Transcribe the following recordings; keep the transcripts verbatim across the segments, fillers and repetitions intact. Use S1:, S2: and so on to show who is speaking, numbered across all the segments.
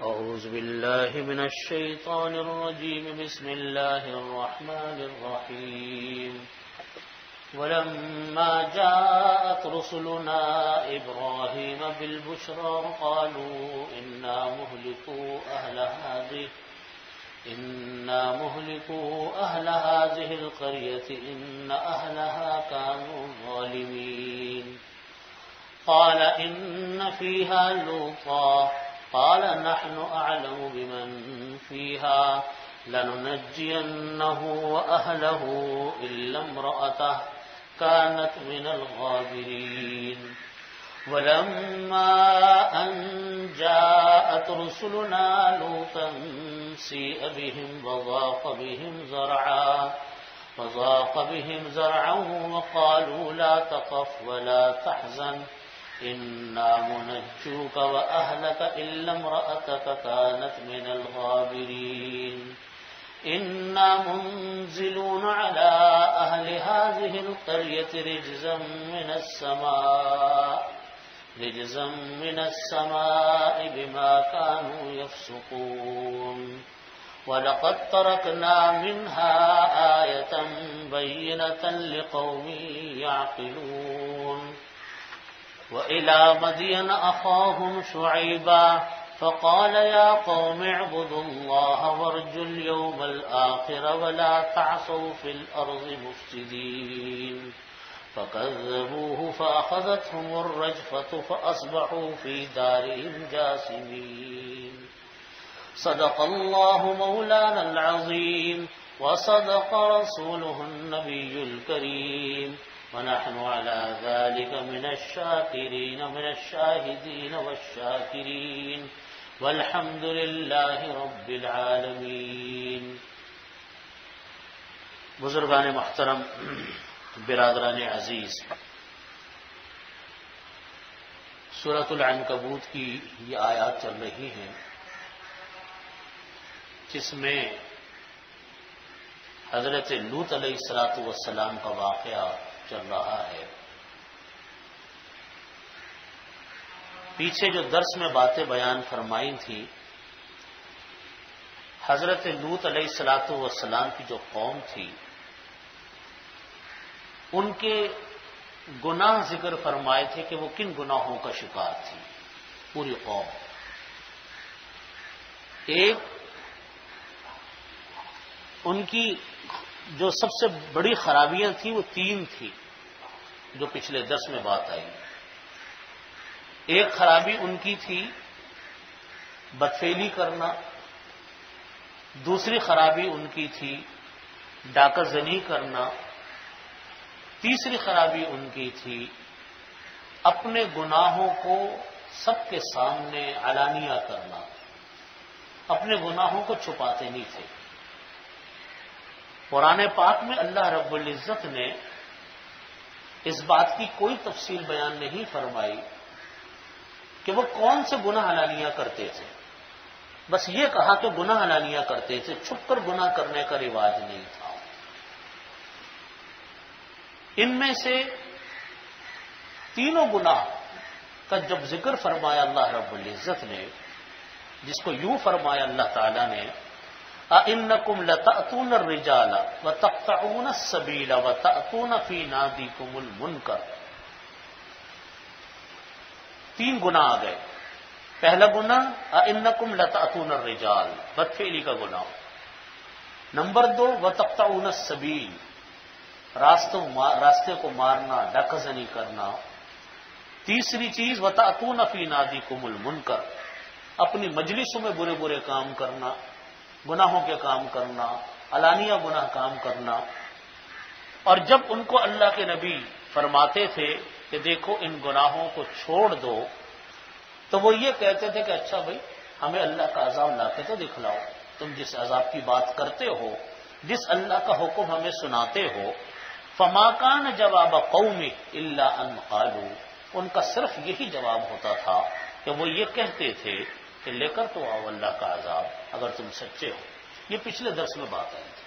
S1: أعوذ بالله من الشيطان الرجيم بسم الله الرحمن الرحيم ولما جاءت رسلنا إبراهيم بالبشرى قالوا إنا مهلكو أهل هذه إنا مهلكو أهل هذه القرية إن أهلها كانوا ظالمين قال إن فيها لوطا قال نحن أعلم بمن فيها لننجينه وأهله إلا امرأته كانت من الغابرين ولما أن جاءت رسلنا لوطا سيء بهم وضاق بهم زرعا وضاق بهم زرعا وقالوا لا تخف ولا تحزن إنا منجوك وأهلك إلا امرأتك كانت من الغابرين إنا منزلون على أهل هذه القرية رجزا من السماء رجزا من السماء بما كانوا يفسقون ولقد تركنا منها آية بينة لقوم يعقلون وإلى مدين أخاهم شعيبا فقال يا قوم اعبدوا الله وارجوا اليوم الآخر ولا تعصوا في الأرض مفسدين فكذبوه فأخذتهم الرجفة فأصبحوا في دارهم جاثمين صدق الله مولانا العظيم وصدق رسوله النبي الكريم ونحن على ذلك من الشاكرين من الشاهدين والشاكرين والحمد لله رب العالمین۔ بزرگان محترم، برادران عزیز، سورۃ العنکبوت کی یہ آیات چل رہی ہیں جس میں حضرت لوط علیہ الصلوۃ والسلام کا واقعہ چل رہا ہے۔ پیچھے جو درس میں باتیں بیان فرمائی تھی، حضرت لوط علیہ الصلوۃ والسلام کی جو قوم تھی ان کے گناہ ذکر فرمائے تھے کہ وہ کن گناہوں کا شکار تھی پوری قوم۔ ایک ان کی جو سب سے بڑی خرابیاں تھیں وہ تین تھی جو پچھلے درس میں بات آئی۔ ایک خرابی ان کی تھی بدفعلی کرنا، دوسری خرابی ان کی تھی ڈاکہ زنی کرنا، تیسری خرابی ان کی تھی اپنے گناہوں کو سب کے سامنے علانیہ کرنا، اپنے گناہوں کو چھپاتے نہیں تھے۔ قرآن پاک میں اللہ رب العزت نے اس بات کی کوئی تفصیل بیان نہیں فرمائی کہ وہ کون سے گناہ علانیہ کرتے تھے، بس یہ کہا کہ گناہ علانیہ کرتے تھے، چھپ کر گناہ کرنے کا رواج نہیں تھا۔ ان میں سے تینوں گناہ کا جب ذکر فرمایا اللہ رب العزت نے، جس کو یوں فرمایا اللہ تعالی نے أَإِنَّكُمْ لَتَأْتُونَ الرِّجَالَ وَتَقْطَعُونَ السَّبِيلَ وَتَأْتُونَ فِي نَادِيكُمُ الْمُنكَرَ۔ تین گناہ آ گئے۔ پہلا گناہ أَإِنَّكُمْ لَتَأْتُونَ الرِّجَالَ، بدفعلی کا گناہ۔ نمبر دو وَتَقْطَعُونَ السَّبِيلَ، راستے کو مارنا، ڈاکہ زنی کرنا۔ تیسری چیز وَتَأْتُونَ فِي نَادِيكُمُ الْمُنكَرَ، اپنی مجلسوں میں برے برے کام کرنا، گناہوں کے کام کرنا، علانیہ گناہ کام کرنا۔ اور جب ان کو اللہ کے نبی فرماتے تھے کہ دیکھو ان گناہوں کو چھوڑ دو، تو وہ یہ کہتے تھے کہ اچھا بھائی ہمیں اللہ کا عذاب لا کے تو دکھلاؤ، تم جس عذاب کی بات کرتے ہو، جس اللہ کا حکم ہمیں سناتے ہو۔ فما کان جواب قوم الا ان قالوا، ان کا صرف یہی جواب ہوتا تھا کہ وہ یہ کہتے تھے کہ لے کر تو آؤ اللہ کا عذاب اگر تم سچے ہو۔ یہ پچھلے درس میں بات آئی تھی۔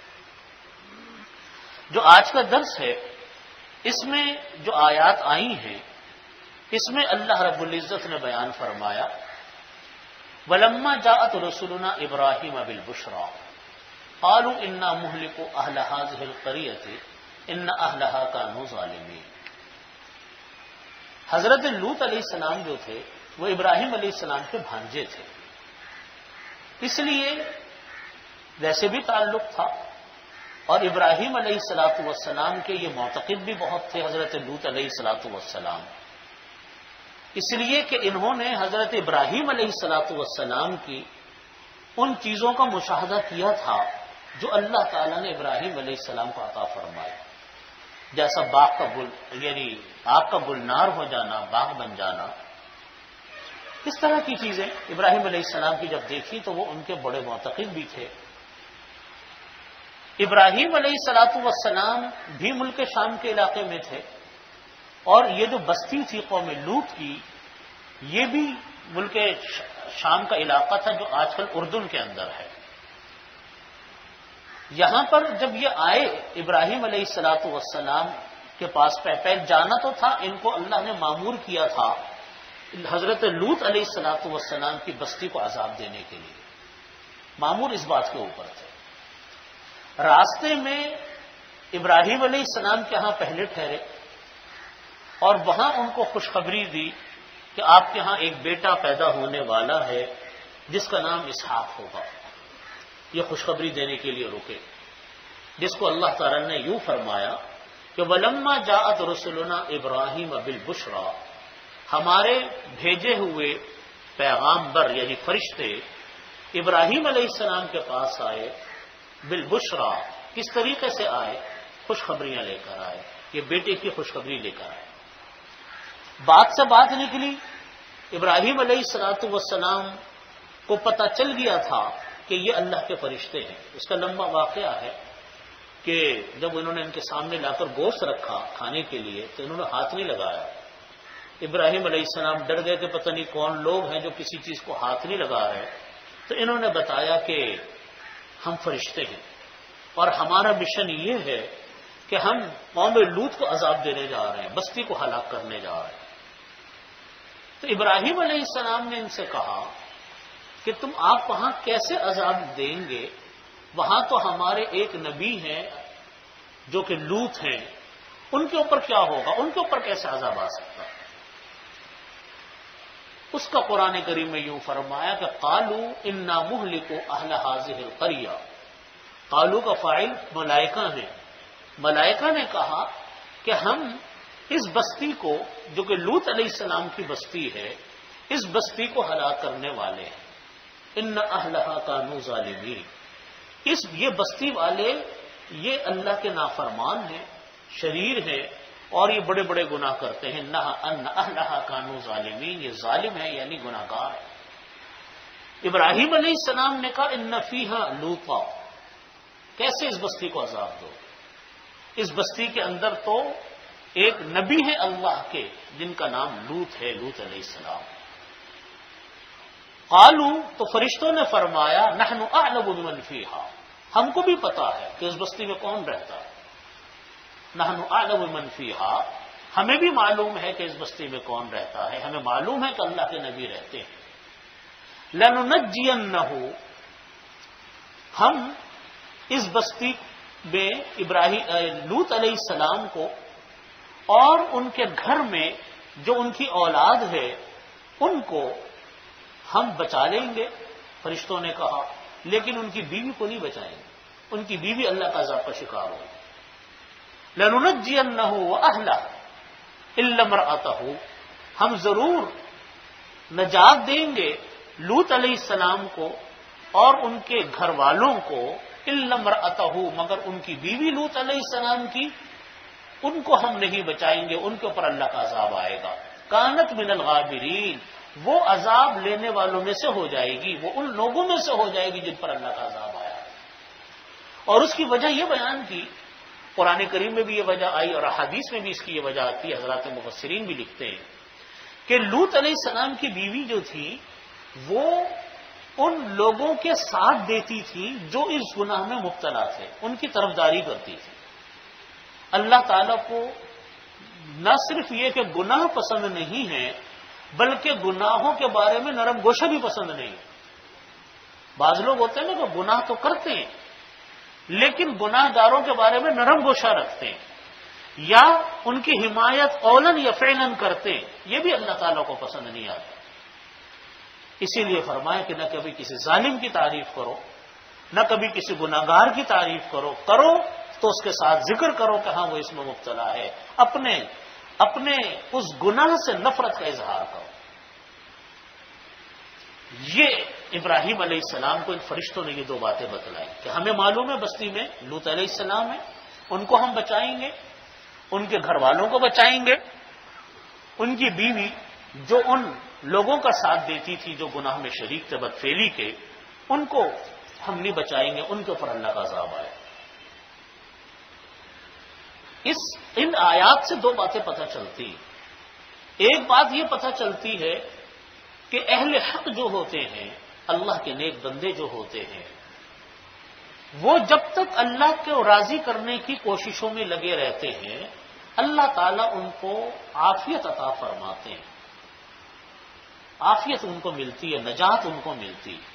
S1: جو آج کا درس ہے اس میں جو آیات آئی ہیں اس میں اللہ رب العزت نے بیان فرمایا ولما جاءت رسلنا ابراہیم بالبشرا قالوا انا مهلكوا اهل هذه القرية ان اهلها كانوا ظالمين۔ حضرت لوط علیہ السلام جو تھے وہ ابراہیم علیہ السلام کے بھانجے تھے، اس لیے ویسے بھی تعلق تھا، اور ابراہیم علیہ الصلاۃ والسلام کے یہ معتقد بھی بہت تھے حضرت لوط علیہ الصلاۃ والسلام، اس لیے کہ انہوں نے حضرت ابراہیم علیہ الصلاۃ والسلام کی ان چیزوں کا مشاہدہ کیا تھا جو اللہ تعالیٰ نے ابراہیم علیہ السلام کو عطا فرمائے، جیسا باغ کا گل یعنی آگ کا گلنار ہو جانا، باغ بن جانا، اس طرح کی چیزیں ابراہیم علیہ السلام کی جب دیکھی تو وہ ان کے بڑے معتقد بھی تھے۔ ابراہیم علیہ الصلاۃ والسلام بھی ملک شام کے علاقے میں تھے، اور یہ جو بستی تھی قوم لوط کی یہ بھی ملک شام کا علاقہ تھا جو آج کل اردن کے اندر ہے۔ یہاں پر جب یہ آئے ابراہیم علیہ الصلاۃ والسلام کے پاس پہلے جانا تو تھا، ان کو اللہ نے مامور کیا تھا حضرت لوط علیہ الصلاۃ والسلام کی بستی کو عذاب دینے کے لیے، مامور اس بات کے اوپر تھے۔ راستے میں ابراہیم علیہ السلام کے ہاں پہلے ٹھہرے اور وہاں ان کو خوشخبری دی کہ آپ کے ہاں ایک بیٹا پیدا ہونے والا ہے جس کا نام اسحاق ہوگا۔ یہ خوشخبری دینے کے لیے رکے، جس کو اللہ تعالی نے یوں فرمایا کہ وَلَمَّا جَاءَتْ رُسُلُنَا إِبْرَاهِيمَ بِالْبُشْرَى، ہمارے بھیجے ہوئے پیغامبر یعنی فرشتے ابراہیم علیہ السلام کے پاس آئے، بالبشرا، کس طریقے سے آئے؟ خوشخبریاں لے کر آئے، یہ بیٹے کی خوشخبری لے کر آئے۔ بات سے بات نکلی، ابراہیم علیہ الصلاۃ والسلام کو پتہ چل گیا تھا کہ یہ اللہ کے فرشتے ہیں۔ اس کا لمبا واقعہ ہے کہ جب انہوں نے ان کے سامنے لا کر گوشت رکھا کھانے کے لیے تو انہوں نے ہاتھ نہیں لگایا۔ ابراہیم علیہ السلام ڈر گئے کہ پتہ نہیں کون لوگ ہیں جو کسی چیز کو ہاتھ نہیں لگا رہے، تو انہوں نے بتایا کہ ہم فرشتے ہیں اور ہمارا مشن یہ ہے کہ ہم قوم لوط کو عذاب دینے جا رہے ہیں، بستی کو ہلاک کرنے جا رہے ہیں۔ تو ابراہیم علیہ السلام نے ان سے کہا کہ تم آپ وہاں کیسے عذاب دیں گے؟ وہاں تو ہمارے ایک نبی ہیں جو کہ لوط ہیں، ان کے اوپر کیا ہوگا؟ ان کے اوپر کیسے عذاب آ سکتا ہے؟ اس کا قرآن کریم میں یوں فرمایا کہ قالوا انا مہلکوا اہل هذه القرية، قالوا کا فاعل ملائکہ ہیں، ملائکہ نے کہا کہ ہم اس بستی کو جو کہ لوط علیہ السلام کی بستی ہے، اس بستی کو ہلاک کرنے والے ہیں۔ ان اہلها كانوا ظالمین، اس یہ بستی والے یہ اللہ کے نافرمان ہیں، شریر ہیں، اور یہ بڑے بڑے گناہ کرتے ہیں۔ نہ ان اہلها كانوا ظالمین، یہ ظالم ہے یعنی گناہگار ہے۔ ابراہیم علیہ السلام نے کہا ان فیہا لوطا، کیسے اس بستی کو عذاب دو؟ اس بستی کے اندر تو ایک نبی ہے اللہ کے جن کا نام لوط ہے، لوط علیہ السلام۔ قالوا، تو فرشتوں نے فرمایا نحن اعلم بمن فیہا، ہم کو بھی پتا ہے کہ اس بستی میں کون رہتا ہے۔ نحن اعلم بمن فیہا، ہمیں بھی معلوم ہے کہ اس بستی میں کون رہتا ہے، ہمیں معلوم ہے کہ اللہ کے نبی رہتے ہیں۔ لننجینہ، ہم اس بستی میں ابراہیم لوط علیہ السلام کو اور ان کے گھر میں جو ان کی اولاد ہے ان کو ہم بچا لیں گے۔ فرشتوں نے کہا لیکن ان کی بیوی کو نہیں بچائیں گے، ان کی بیوی اللہ کا عذاب کا شکار ہوگی۔ لننجینہ واہلہ الا امرأتہ، ہم ضرور نجات دیں گے لوط علیہ السلام کو اور ان کے گھر والوں کو، الا امرأتہ، مگر ان کی بیوی لوط علیہ السلام کی ان کو ہم نہیں بچائیں گے، ان کے اوپر اللہ کا عذاب آئے گا۔ کانت من الغابرین، وہ عذاب لینے والوں میں سے ہو جائے گی، وہ ان لوگوں میں سے ہو جائے گی جن پر اللہ کا عذاب آیا۔ اور اس کی وجہ یہ بیان کی، قرآن کریم میں بھی یہ وجہ آئی اور احادیث میں بھی اس کی یہ وجہ آتی ہے، حضرات مفسرین بھی لکھتے ہیں کہ لوط علیہ السلام کی بیوی جو تھی وہ ان لوگوں کے ساتھ دیتی تھی جو اس گناہ میں مبتلا تھے، ان کی طرفداری کرتی تھی۔ اللہ تعالیٰ کو نہ صرف یہ کہ گناہ پسند نہیں ہے بلکہ گناہوں کے بارے میں نرم گوشہ بھی پسند نہیں ہے۔ بعض لوگ ہوتے ہیں نا کہ گناہ تو کرتے ہیں لیکن گناہ گاروں کے بارے میں نرم گوشہ رکھتے ہیں یا ان کی حمایت قولاً یا فعلاً کرتے ہیں، یہ بھی اللہ تعالیٰ کو پسند نہیں آتا۔ اسی لیے فرمایا کہ نہ کبھی کسی ظالم کی تعریف کرو، نہ کبھی کسی گناہگار کی تعریف کرو، کرو تو اس کے ساتھ ذکر کرو کہ ہاں وہ اس میں مبتلا ہے، اپنے اپنے اس گناہ سے نفرت کا اظہار کرو۔ یہ ابراہیم علیہ السلام کو ان فرشتوں نے یہ دو باتیں بتلائی کہ ہمیں معلوم ہے بستی میں لوط علیہ السلام ہے، ان کو ہم بچائیں گے، ان کے گھر والوں کو بچائیں گے، ان کی بیوی جو ان لوگوں کا ساتھ دیتی تھی جو گناہ میں شریک تھے بدفعلی کے، ان کو ہم نہیں بچائیں گے، ان کے اوپر اللہ کا عذاب آئے۔ اس ان آیات سے دو باتیں پتہ چلتی ہیں۔ ایک بات یہ پتہ چلتی ہے کہ اہل حق جو ہوتے ہیں، اللہ کے نیک بندے جو ہوتے ہیں، وہ جب تک اللہ کو راضی کرنے کی کوششوں میں لگے رہتے ہیں اللہ تعالیٰ ان کو عافیت عطا فرماتے ہیں، عافیت ان کو ملتی ہے، نجات ان کو ملتی ہے۔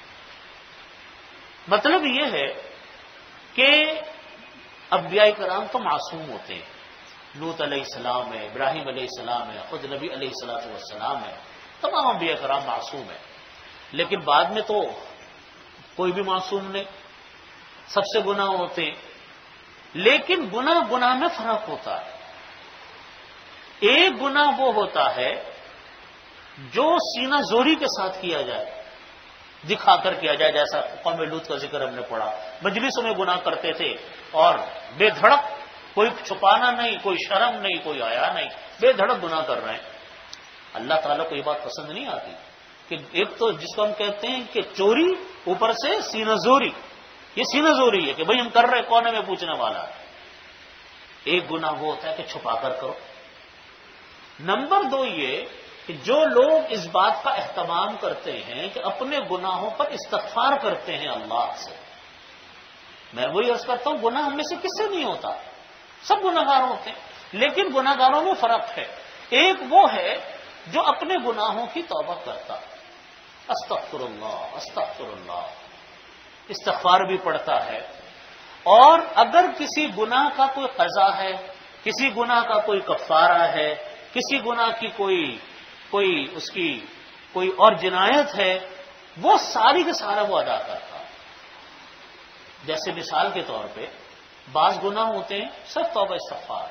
S1: مطلب یہ ہے کہ انبیاء کرام تو معصوم ہوتے ہیں، لوط علیہ السلام ہے، ابراہیم علیہ السلام ہے، خود نبی علیہ الصلوۃ والسلام ہے، تمام انبیاء کرام معصوم ہیں، لیکن بعد میں تو کوئی بھی معصوم نہیں، سب سے گناہ ہوتے ہیں، لیکن گناہ گناہ میں فرق ہوتا ہے۔ ایک گناہ وہ ہوتا ہے جو سینہ زوری کے ساتھ کیا جائے، دکھا کر کیا جائے، جیسا قوم لوط کا ذکر ہم نے پڑھا، مجلسوں میں گناہ کرتے تھے اور بے دھڑک، کوئی چھپانا نہیں، کوئی شرم نہیں، کوئی حیا نہیں، بے دھڑک گناہ کر رہے ہیں۔ اللہ تعالیٰ کو یہ بات پسند نہیں آتی کہ ایک تو جس کو ہم کہتے ہیں کہ چوری، اوپر سے سینہ زوری، یہ سینہ زوری ہے کہ بھئی ہم کر رہے، کونے میں پوچھنے والا ہے۔ ایک گناہ وہ ہوتا ہے کہ چھپا کر کرو۔ نمبر دو یہ کہ جو لوگ اس بات کا اہتمام کرتے ہیں کہ اپنے گناہوں پر استغفار کرتے ہیں اللہ سے، میں وہی عرض کرتا ہوں گناہ ہم میں سے کس سے نہیں ہوتا، سب گناہگار ہوتے ہیں، لیکن گناہگاروں میں فرق ہے۔ ایک وہ ہے جو اپنے گناہوں کی توبہ کرتا، استغفر اللہ استغفر اللہ، استغفار بھی پڑھتا ہے، اور اگر کسی گناہ کا کوئی قضا ہے، کسی گناہ کا کوئی کفارہ ہے، کسی گناہ کی کوئی کوئی اس کی کوئی اور جنایت ہے، وہ ساری کے سارا وہ ادا کرتا۔ جیسے مثال کے طور پہ بعض گناہ ہوتے ہیں صرف توبہ استغفار،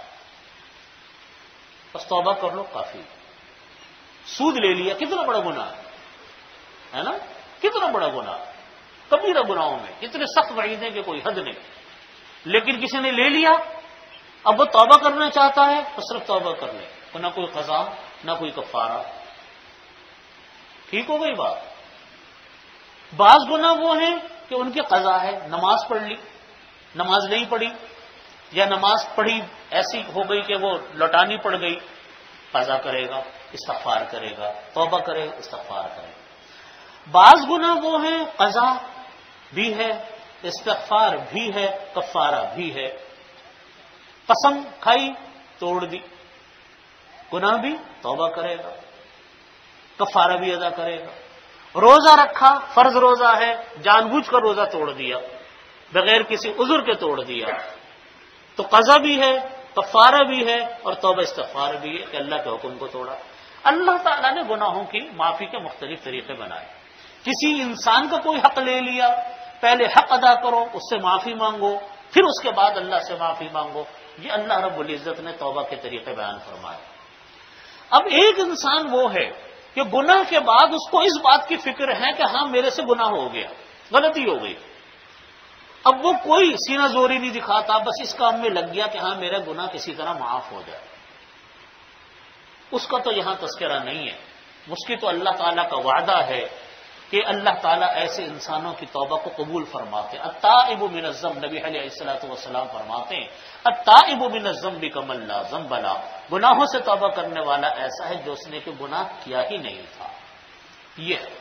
S1: بس توبہ کر لو کافی۔ سود لے لیا، کتنا بڑا گناہ ہے نا، کتنا بڑا گناہ، کبیرہ گناہوں میں اتنے سخت وعید ہیں کہ کوئی حد نہیں، لیکن کسی نے لے لیا، اب وہ توبہ کرنا چاہتا ہے تو صرف توبہ کر لے، نہ کوئی قضا نہ کوئی کفارہ، ٹھیک ہو گئی بات۔ بعض گناہ وہ ہیں کہ ان کی قضا ہے، نماز پڑھ لی، نماز نہیں پڑھی، یا نماز پڑھی ایسی ہو گئی کہ وہ لوٹانی پڑ گئی، قضا کرے گا، استغفار کرے گا، توبہ کرے گا، استغفار کرے گا۔ بعض گناہ وہ ہیں قضا بھی ہے، استغفار بھی ہے، کفارہ بھی ہے، قسم کھائی توڑ دی، گناہ بھی توبہ کرے گا، کفارہ بھی ادا کرے گا۔ روزہ رکھا، فرض روزہ ہے، جان بوجھ کر روزہ توڑ دیا، بغیر کسی عذر کے توڑ دیا، تو قضا بھی ہے، کفارہ بھی ہے، اور توبہ استغفار بھی ہے کہ اللہ کے حکم کو توڑا۔ اللہ تعالیٰ نے گناہوں کی معافی کے مختلف طریقے بنائے۔ کسی انسان کا کوئی حق لے لیا، پہلے حق ادا کرو، اس سے معافی مانگو، پھر اس کے بعد اللہ سے معافی مانگو، یہ اللہ رب العزت نے توبہ کے طریقے بیان فرمائے۔ اب ایک انسان وہ ہے کہ گناہ کے بعد اس کو اس بات کی فکر ہے کہ ہاں میرے سے گناہ ہو گیا، غلطی ہو گئی، اب وہ کوئی سینہ زوری نہیں دکھاتا، بس اس کام میں لگ گیا کہ ہاں میرا گناہ کسی طرح معاف ہو جائے، اس کا تو یہاں تذکرہ نہیں ہے۔ اس کی تو اللہ تعالیٰ کا وعدہ ہے کہ اللہ تعالیٰ ایسے انسانوں کی توبہ کو قبول فرماتے ہیں۔ التائب من الذنب، نبی علیہ الصلوۃ والسلام فرماتے ہیں التائب من الذنب کمن لا ذنب له، گناہوں سے توبہ کرنے والا ایسا ہے جو اس نے کہ گناہ کیا ہی نہیں تھا۔ یہ ہے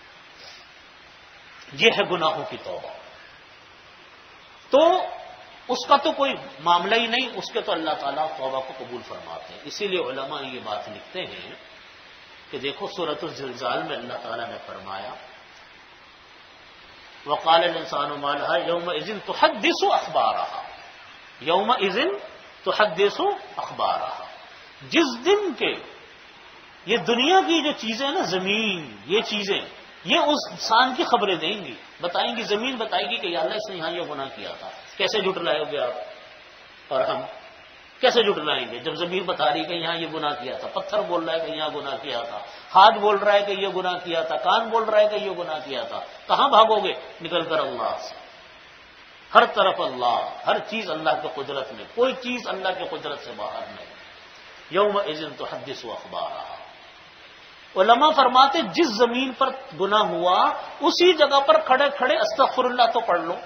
S1: یہ ہے گناہوں کی توبہ، تو اس کا تو کوئی معاملہ ہی نہیں، اس کے تو اللہ تعالیٰ توبہ کو قبول فرماتے ہیں۔ اسی لیے علماء یہ بات لکھتے ہیں کہ دیکھو سورۃ الزلزال میں اللہ تعالیٰ نے فرمایا وقال الانسان ما لها یومئذ تحدث اخبارها، یومئذ تحدث اخبارها، جس دن کے یہ دنیا کی جو چیزیں نا، زمین، یہ چیزیں یہ اس انسان کی خبریں دیں گی، بتائیں گی، زمین بتائے گی کہ یا اللہ اس نے یہاں یہ گناہ کیا تھا۔ کیسے جھٹلائے گے آپ اور ہم؟ کیسے جھٹلائیں گے جب زمین بتا رہی کہ یہاں یہ گناہ کیا تھا، پتھر بول رہا ہے کہ یہاں گناہ کیا تھا، ہاتھ بول رہا ہے کہ یہ گناہ کیا تھا، کان بول رہا ہے کہ یہ گناہ کیا تھا، کہاں بھاگو گے؟ نکل کر اللہ سے۔ ہر طرف اللہ، ہر چیز اللہ کی قدرت میں، کوئی چیز اللہ کی قدرت سے باہر نہیں۔ یومئذ تحدث اخبارها، علماء فرماتے جس زمین پر گناہ ہوا اسی جگہ پر کھڑے کھڑے استغفر اللہ تو پڑھ لو،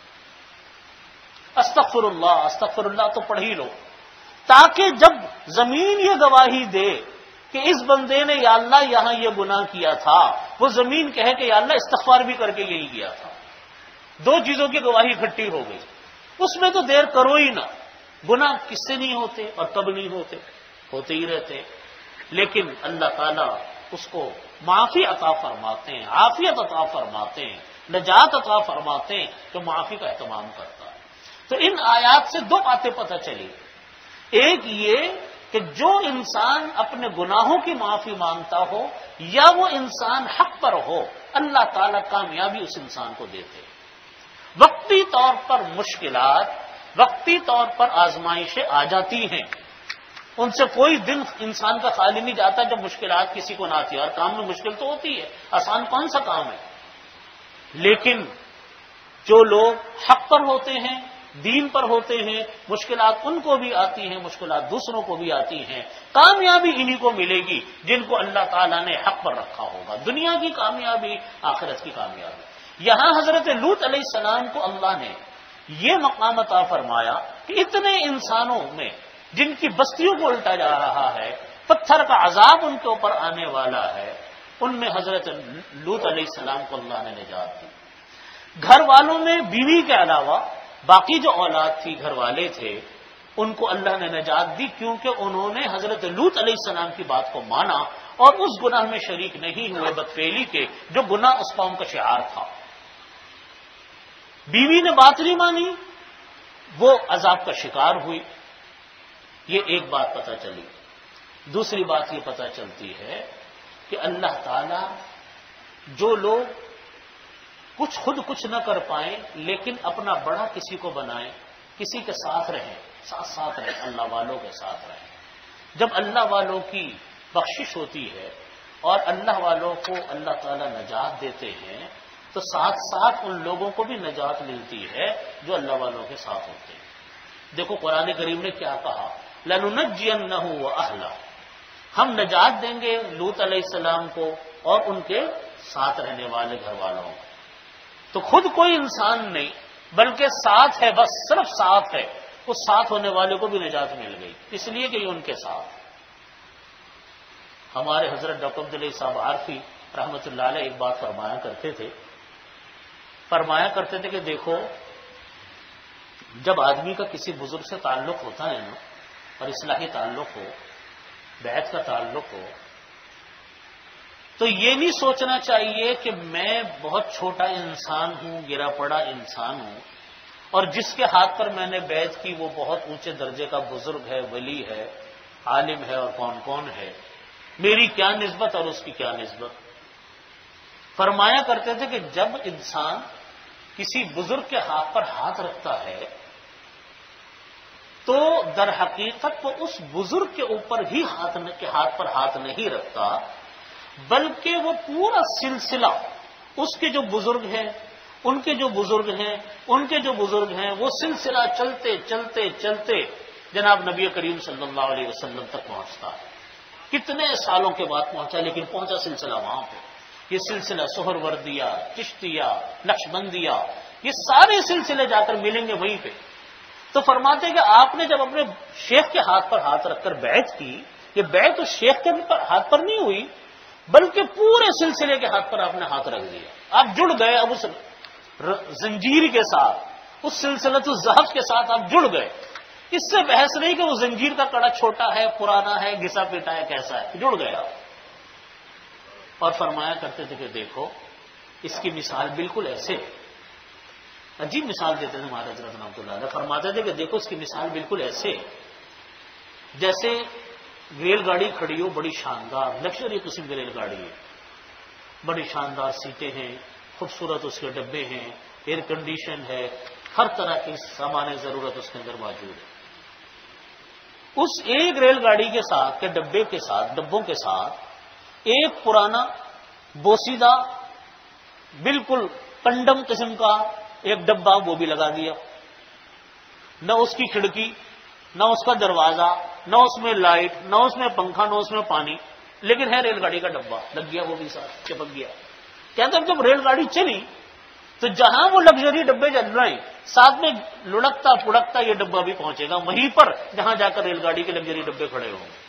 S1: استغفر اللہ استغفر اللہ تو پڑھ ہی لو، تاکہ جب زمین یہ گواہی دے کہ اس بندے نے یا اللہ یہاں یہ گناہ کیا تھا، وہ زمین کہے کہ یا اللہ استغفار بھی کر کے یہی کیا تھا۔ دو چیزوں کی گواہی اکٹھی ہو گئی، اس میں تو دیر کرو ہی نہ۔ گناہ کس سے نہیں ہوتے اور کب نہیں ہوتے؟ ہوتے ہی رہتے، لیکن اللہ تعالیٰ اس کو معافی عطا فرماتے ہیں، عافیت عطا فرماتے ہیں، نجات عطا فرماتے ہیں، تو معافی کا اہتمام کرتا ہے۔ تو ان آیات سے دو باتیں پتہ چلی، ایک یہ کہ جو انسان اپنے گناہوں کی معافی مانگتا ہو یا وہ انسان حق پر ہو، اللہ تعالیٰ کامیابی اس انسان کو دیتے۔ وقتی طور پر مشکلات، وقتی طور پر آزمائشیں آ جاتی ہیں، ان سے کوئی دن انسان کا خالی نہیں جاتا جب مشکلات کسی کو نہ آتی ہے، اور کام میں مشکل تو ہوتی ہے، آسان کون سا کام ہے؟ لیکن جو لوگ حق پر ہوتے ہیں، دین پر ہوتے ہیں، مشکلات ان کو بھی آتی ہیں، مشکلات دوسروں کو بھی آتی ہیں، کامیابی انہی کو ملے گی جن کو اللہ تعالیٰ نے حق پر رکھا ہوگا، دنیا کی کامیابی، آخرت کی کامیابی۔ یہاں حضرت لوط علیہ السلام کو اللہ نے یہ مقام عطا فرمایا کہ اتنے انسانوں میں جن کی بستیوں کو الٹا جا رہا ہے، پتھر کا عذاب ان کے اوپر آنے والا ہے، ان میں حضرت لوط علیہ السلام کو اللہ نے نجات دی۔ گھر والوں میں بیوی کے علاوہ باقی جو اولاد تھی، گھر والے تھے، ان کو اللہ نے نجات دی، کیونکہ انہوں نے حضرت لوط علیہ السلام کی بات کو مانا اور اس گناہ میں شریک نہیں ہوئے بدفعلی کے، جو گناہ اس قوم کا شعار تھا۔ بیوی نے بات نہیں مانی، وہ عذاب کا شکار ہوئی۔ یہ ایک بات پتہ چلی۔ دوسری بات یہ پتہ چلتی ہے کہ اللہ تعالی جو لوگ کچھ خود کچھ نہ کر پائیں لیکن اپنا بڑا کسی کو بنائیں، کسی کے ساتھ رہیں، ساتھ ساتھ رہیں، اللہ والوں کے ساتھ رہیں۔ جب اللہ والوں کی بخشش ہوتی ہے اور اللہ والوں کو اللہ تعالی نجات دیتے ہیں تو ساتھ ساتھ ان لوگوں کو بھی نجات ملتی ہے جو اللہ والوں کے ساتھ ہوتے ہیں۔ دیکھو قرآن کریم نے کیا کہا، لَنُنَجِّيَنَّهُ وَأَهْلَهُ، ہم نجات دیں گے لوط علیہ السلام کو اور ان کے ساتھ رہنے والے گھر والوں کو۔ تو خود کوئی انسان نہیں بلکہ ساتھ ہے، بس صرف ساتھ ہے، اس ساتھ ہونے والے کو بھی نجات مل گئی، اس لیے کہ یہ ان کے ساتھ۔ ہمارے حضرت ڈاکٹر عبداللہ صاحب عارفی رحمۃ اللہ علیہ ایک بات فرمایا کرتے تھے فرمایا کرتے تھے کہ دیکھو، جب آدمی کا کسی بزرگ سے تعلق ہوتا ہے نا، اور اصلاحی تعلق ہو، بیعت کا تعلق ہو، تو یہ نہیں سوچنا چاہیے کہ میں بہت چھوٹا انسان ہوں، گرا پڑا انسان ہوں، اور جس کے ہاتھ پر میں نے بیعت کی وہ بہت اونچے درجے کا بزرگ ہے، ولی ہے، عالم ہے، اور کون کون ہے، میری کیا نسبت اور اس کی کیا نسبت۔ فرمایا کرتے تھے کہ جب انسان کسی بزرگ کے ہاتھ پر ہاتھ رکھتا ہے تو در حقیقت وہ اس بزرگ کے اوپر ہی ہاتھ کے ہاتھ پر ہاتھ نہیں رکھتا، بلکہ وہ پورا سلسلہ اس کے جو بزرگ ہیں، ان کے جو بزرگ ہیں، ان کے جو بزرگ ہیں، وہ سلسلہ چلتے چلتے چلتے جناب نبی کریم صلی اللہ علیہ وسلم تک پہنچتا ہے۔ کتنے سالوں کے بعد پہنچا، لیکن پہنچا سلسلہ وہاں پہ۔ یہ سلسلہ سہروردیہ، چشتیہ، نقشبندیہ، یہ سارے سلسلے جا کر ملیں گے وہیں پہ۔ تو فرماتے کہ آپ نے جب اپنے شیخ کے ہاتھ پر ہاتھ رکھ کر بیعت کی، یہ بیعت اس شیخ کے ہاتھ پر نہیں ہوئی بلکہ پورے سلسلے کے ہاتھ پر آپ نے ہاتھ رکھ دیا، آپ جڑ گئے اب اس زنجیر کے ساتھ، اس سلسلۃ الذہب کے ساتھ آپ جڑ گئے۔ اس سے بحث نہیں کہ وہ زنجیر کا کڑا چھوٹا ہے، پرانا ہے، گھسا پیٹا ہے، کیسا ہے، جڑ گیا۔ اور فرمایا کرتے تھے کہ دیکھو، اس کی مثال بالکل ایسے عجیب مثال دیتے تھے ہمارے حضرت رحمۃ اللہ علیہ، فرماتے تھے کہ دیکھو اس کی مثال بالکل ایسے جیسے ریل گاڑی کھڑی ہو، بڑی شاندار لگژری قسم کی ریل گاڑی ہے، بڑی شاندار سیٹیں ہیں، خوبصورت اس کے ڈبے ہیں، ایئر کنڈیشن ہے، ہر طرح کی سامان ضرورت اس کے اندر موجود ہے۔ اس ایک ریل گاڑی کے ساتھ کے ڈبے کے ساتھ ڈبوں کے ساتھ ایک پرانا بوسیدہ بالکل کنڈم قسم کا ایک ڈبہ وہ بھی لگا دیا، نہ اس کی کھڑکی، نہ اس کا دروازہ، نہ اس میں لائٹ، نہ اس میں پنکھا، نہ اس میں پانی، لیکن ہے ریل گاڑی کا ڈبہ لگ گیا، وہ بھی ساتھ چپک گیا۔ کہتے ہیں جب ریل گاڑی چلی تو جہاں وہ لگژری ڈبے چل رہے ہیں ساتھ میں لڑکتا پڑکتا یہ ڈبہ بھی پہنچے گا وہیں پر جہاں جا کر ریل گاڑی کے لگژری ڈبے کھڑے ہوں گے۔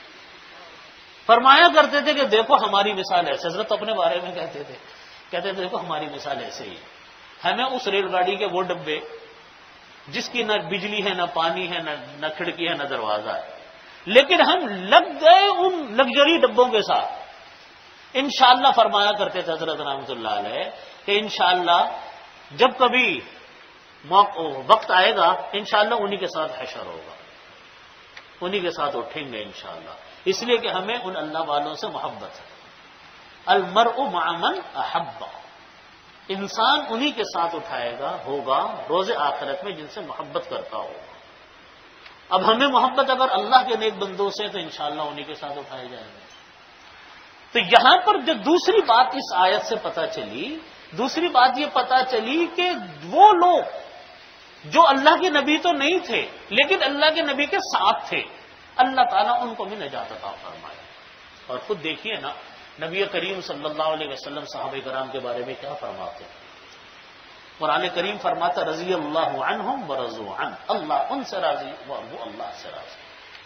S1: فرمایا کرتے تھے کہ دیکھو ہماری مثال ایسے، حضرت اپنے بارے میں کہتے تھے کہتے تھے دیکھو ہماری مثال ایسے ہی، ہمیں اس ریل گاڑی کے وہ ڈبے جس کی نہ بجلی ہے، نہ پانی ہے، نہ کھڑکی ہے، نہ دروازہ ہے، لیکن ہم لگ گئے ان لگژری ڈبوں کے ساتھ۔ انشاءاللہ فرمایا کرتے تھے حضرت رحمۃ اللہ علیہ کہ انشاءاللہ جب کبھی وقت آئے گا انشاءاللہ انہی کے ساتھ حشر ہوگا، انہی کے ساتھ اٹھیں گے انشاءاللہ، اس لیے کہ ہمیں ان اللہ والوں سے محبت ہے۔ المرء مع من احب، انسان انہی کے ساتھ اٹھائے گا ہوگا روز آخرت میں جن سے محبت کرتا ہوگا۔ اب ہمیں محبت اگر اللہ کے نیک بندوں سے تو انشاءاللہ انہی کے ساتھ اٹھائے جائیں گے۔ تو یہاں پر جو دوسری بات اس آیت سے پتہ چلی، دوسری بات یہ پتہ چلی کہ وہ لوگ جو اللہ کے نبی تو نہیں تھے لیکن اللہ کے نبی کے ساتھ تھے، اللہ تعالیٰ ان کو بھی نجات عطا فرمائے۔ اور خود دیکھیے نا نبی کریم صلی اللہ علیہ وسلم صحابہ کرام کے بارے میں کیا فرماتے ہیں۔ قرآن کریم فرماتا رضی اللہ عنہم ورضوا عنہ، اللہ ان سے راضی اور وہ اللہ سے راضی۔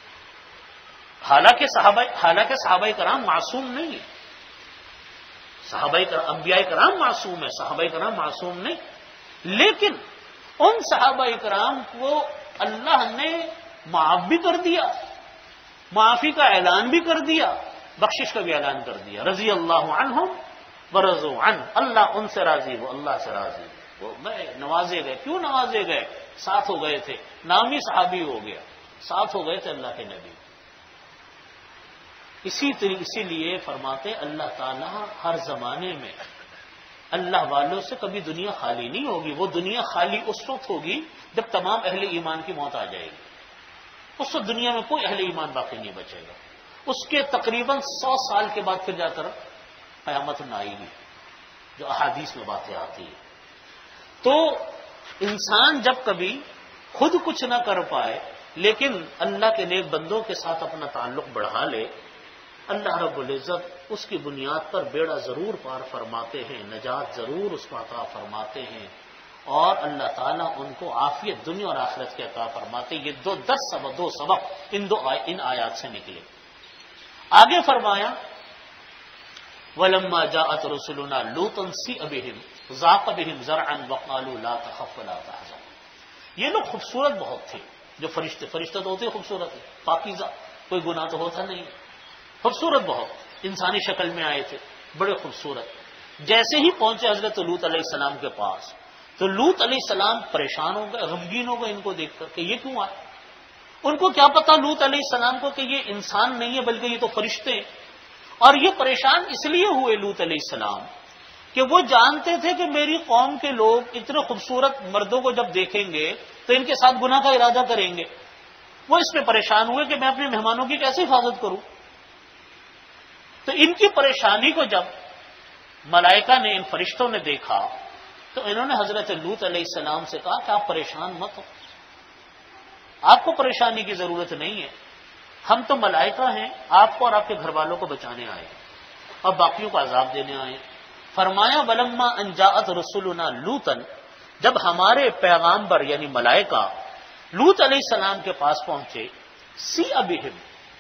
S1: حالانکہ صحابہ حالانکہ صحابہ کرام معصوم نہیں ہیں، صحابہ کرام انبیاء کرام معصوم ہیں، صحابہ کرام معصوم نہیں، لیکن ان صحابہ کرام کو اللہ نے معاف بھی کر دیا، معافی کا اعلان بھی کر دیا، بخشش کا بھی اعلان کر دیا۔ رضی اللہ عنہم ورضوا عنہ، اللہ ان سے راضی وہ اللہ سے راضی، وہ میں نوازے گئے۔ کیوں نوازے گئے؟ ساتھ ہو گئے تھے، نامی صحابی ہو گیا، ساتھ ہو گئے تھے اللہ کے نبی۔ اسی طریقے اسی لیے فرماتے اللہ تعالیٰ ہر زمانے میں اللہ والوں سے کبھی دنیا خالی نہیں ہوگی، وہ دنیا خالی اس وقت ہوگی جب تمام اہل ایمان کی موت آ جائے گی، اس وقت دنیا میں کوئی اہل ایمان باقی نہیں بچے گا، اس کے تقریباً سو سال کے بعد پھر جا کر قیامت نہ آئے گی، جو احادیث میں باتیں آتی ہیں۔ تو انسان جب کبھی خود کچھ نہ کر پائے لیکن اللہ کے نیک بندوں کے ساتھ اپنا تعلق بڑھا لے، اللہ رب العزت اس کی بنیاد پر بیڑا ضرور پار فرماتے ہیں، نجات ضرور اس کو عطا فرماتے ہیں، اور اللہ تعالیٰ ان کو عافیت دنیا اور آخرت کے عطا فرماتے ہیں۔ یہ دو دس سبق دو سبق ان دو آی ان آیات سے نکلے۔ آگے فرمایا وَلَمَّا جَاءَتْ رُسُلُنَا لُوطًا سِیءَ بِهِمْ ضَاقَ بِهِمْ ذَرْعًا وَقَالُوا لَا تَخَفْ وَلَا تَحْزَنْ۔ یہ لوگ خوبصورت بہت تھے، جو فرشتے فرشتے تو ہوتے خوبصورت ہے، پاکیزہ، کوئی گناہ تو ہوتا نہیں، خوبصورت بہت، انسانی شکل میں آئے تھے، بڑے خوبصورت۔ جیسے ہی پہنچے حضرت لوط علیہ السلام کے پاس تو لوط علیہ السلام پریشان ہو گئے، غمگین ہو گئے ان کو دیکھ کر کہ یہ کیوں آئے۔ ان کو کیا پتا لوط علیہ السلام کو کہ یہ انسان نہیں ہے بلکہ یہ تو فرشتے ہیں، اور یہ پریشان اس لیے ہوئے لوط علیہ السلام کہ وہ جانتے تھے کہ میری قوم کے لوگ اتنے خوبصورت مردوں کو جب دیکھیں گے تو ان کے ساتھ گناہ کا ارادہ کریں گے۔ وہ اس میں پریشان ہوئے کہ میں اپنے مہمانوں کی کیسے حفاظت کروں۔ تو ان کی پریشانی کو جب ملائکہ نے، ان فرشتوں نے دیکھا تو انہوں نے حضرت لوط علیہ السلام سے کہا کہ آپ پریشان مت ہو، آپ کو پریشانی کی ضرورت نہیں ہے، ہم تو ملائکہ ہیں، آپ کو اور آپ کے گھر والوں کو بچانے آئے اور باقیوں کو عذاب دینے آئے۔ فرمایا وَلَمَّا أَن جَاءَتْ رُسُلُنَا لُوطًا، جب ہمارے پیغامبر یعنی ملائکہ لوط علیہ السلام کے پاس پہنچے، سِیءَ بِهِمْ،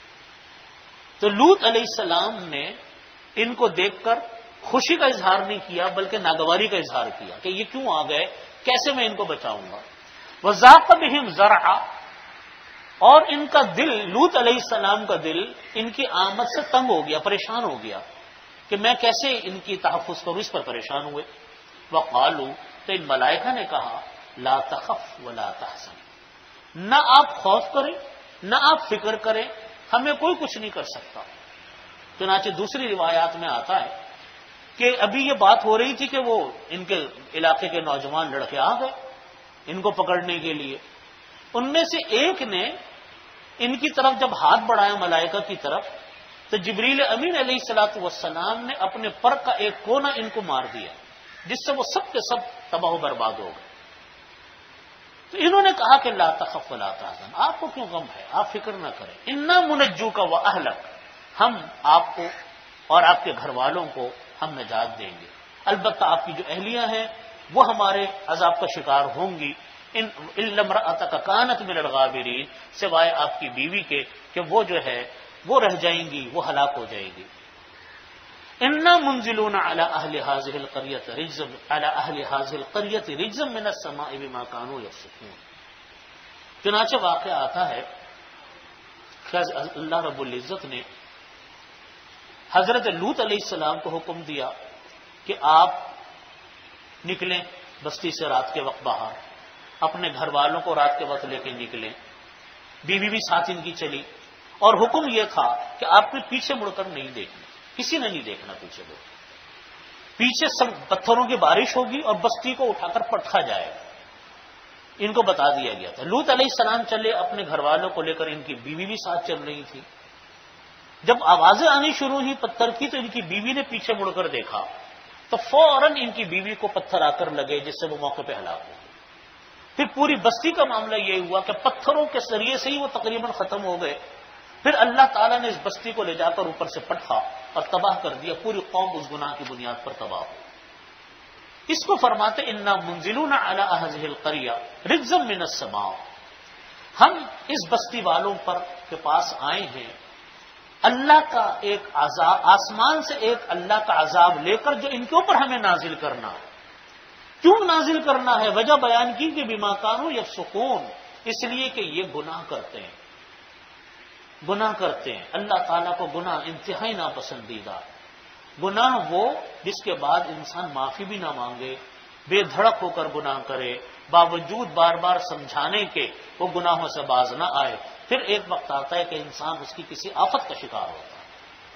S1: تو لوط علیہ السلام نے ان کو دیکھ کر خوشی کا اظہار نہیں کیا بلکہ ناگواری کا اظہار کیا کہ یہ کیوں آ گئے، کیسے میں ان کو بچاؤں گا۔ وَضَاقَ بِهِمْ ذَرْعًا، اور ان کا دل، لوط علیہ السلام کا دل ان کی آمد سے تنگ ہو گیا، پریشان ہو گیا کہ میں کیسے ان کی تحفظ کروں، اس پر پریشان ہوئے۔ وَقَالُوا، تو ان ملائکہ نے کہا لا تخف ولا تحزن، نہ آپ خوف کریں نہ آپ فکر کریں، ہمیں کوئی کچھ نہیں کر سکتا۔ چنانچہ دوسری روایات میں آتا ہے کہ ابھی یہ بات ہو رہی تھی کہ وہ ان کے علاقے کے نوجوان لڑکے آ گئے ان کو پکڑنے کے لیے، ان میں سے ایک نے ان کی طرف جب ہاتھ بڑھایا ملائکہ کی طرف، تو جبریل امین علیہ الصلوۃ والسلام نے اپنے پر کا ایک کونا ان کو مار دیا، جس سے وہ سب کے سب تباہ و برباد ہو گئے۔ تو انہوں نے کہا کہ لا تخف ولا تحزن، آپ کو کیوں غم ہے، آپ فکر نہ کریں، انا منجوک و اہلک، ہم آپ کو اور آپ کے گھر والوں کو ہم نجات دیں گے، البتہ آپ کی جو اہلیاں ہیں وہ ہمارے عذاب کا شکار ہوں گی، ان الا امرأتک کانت من الغابرین، سوائے آپ کی بیوی کے کہ وہ جو ہے وہ رہ جائیں گی، وہ ہلاک ہو جائے گی۔ انا منزلون علی اہل هذه القرية رجزا علی اہل هذه القرية رجزا من السماء بما كانوا يفسقون۔ چنانچہ واقعہ آتا ہے کہ اللہ رب العزت نے حضرت لوط علیہ السلام کو حکم دیا کہ آپ نکلیں بستی سے رات کے وقت باہر، اپنے گھر والوں کو رات کے وقت لے کے نکلیں، بیوی بھی ساتھ ان کی چلی، اور حکم یہ تھا کہ آپ نے پیچھے مڑ کر نہیں دیکھنا، کسی نے نہیں دیکھنا پیچھے مڑ، پیچھے سب پتھروں کی بارش ہوگی اور بستی کو اٹھا کر پٹکا جائے گا، ان کو بتا دیا گیا تھا۔ لوط علیہ السلام چلے اپنے گھر والوں کو لے کر، ان کی بیوی بھی ساتھ چل رہی تھی، جب آوازیں آنی شروع ہوئی پتھر کی تو ان کی بیوی نے پیچھے مڑ کر دیکھا تو فوراً ان کی بیوی کو پتھر آ کر لگے، جس سے وہ موقع پہ ہلاک ہو گئی۔ پھر پوری بستی کا معاملہ یہ ہوا کہ پتھروں کے ذریعے سے ہی وہ تقریباً ختم ہو گئے۔ پھر اللہ تعالیٰ نے اس بستی کو لے جا کر اوپر سے پٹکا اور تباہ کر دیا، پوری قوم اس گناہ کی بنیاد پر تباہ ہو۔ اس کو فرماتے انا منزلون علی هذه القرية رجزا من السماء، ہم اس بستی والوں پر کے پاس آئے ہیں اللہ کا ایک عذاب، آسمان سے ایک اللہ کا عذاب لے کر جو ان کے اوپر ہمیں نازل کرنا ہے۔ کیوں نازل کرنا ہے؟ وجہ بیان کی کہ بما كانوا يفسقون، اس لیے کہ یہ گناہ کرتے ہیں، گناہ کرتے ہیں۔ اللہ تعالیٰ کو گناہ انتہائی ناپسندیدہ، گناہ وہ جس کے بعد انسان معافی بھی نہ مانگے، بے دھڑک ہو کر گناہ کرے، باوجود بار بار سمجھانے کے وہ گناہوں سے باز نہ آئے، پھر ایک وقت آتا ہے کہ انسان اس کی کسی آفت کا شکار ہوتا ہے۔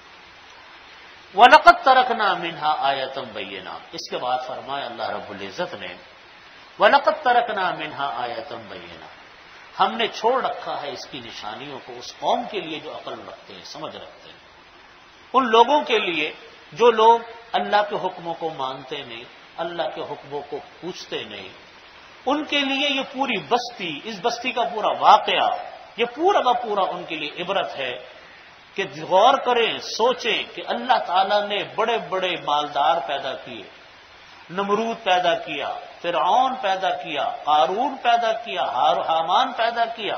S1: وَلَقَدْ تَرَكْنَا مِنْهَا آیَةً بَيِّنَةً، اس کے بعد فرمایا اللہ رب العزت نے وَلَقَدْ تَرَكْنَا مِنْهَا آیَةً بَيِّنَةً، ہم نے چھوڑ رکھا ہے اس کی نشانیوں کو اس قوم کے لیے جو عقل رکھتے ہیں، سمجھ رکھتے ہیں، ان لوگوں کے لیے جو لوگ اللہ کے حکموں کو مانتے نہیں، اللہ کے حکموں کو پوچھتے نہیں، ان کے لیے یہ پوری بستی، اس بستی کا پورا واقعہ، یہ پورا کا پورا ان کے لیے عبرت ہے کہ غور کریں، سوچیں کہ اللہ تعالیٰ نے بڑے بڑے مالدار پیدا کیے، نمرود پیدا کیا، فرعون پیدا کیا، قارون پیدا کیا، حامان پیدا کیا،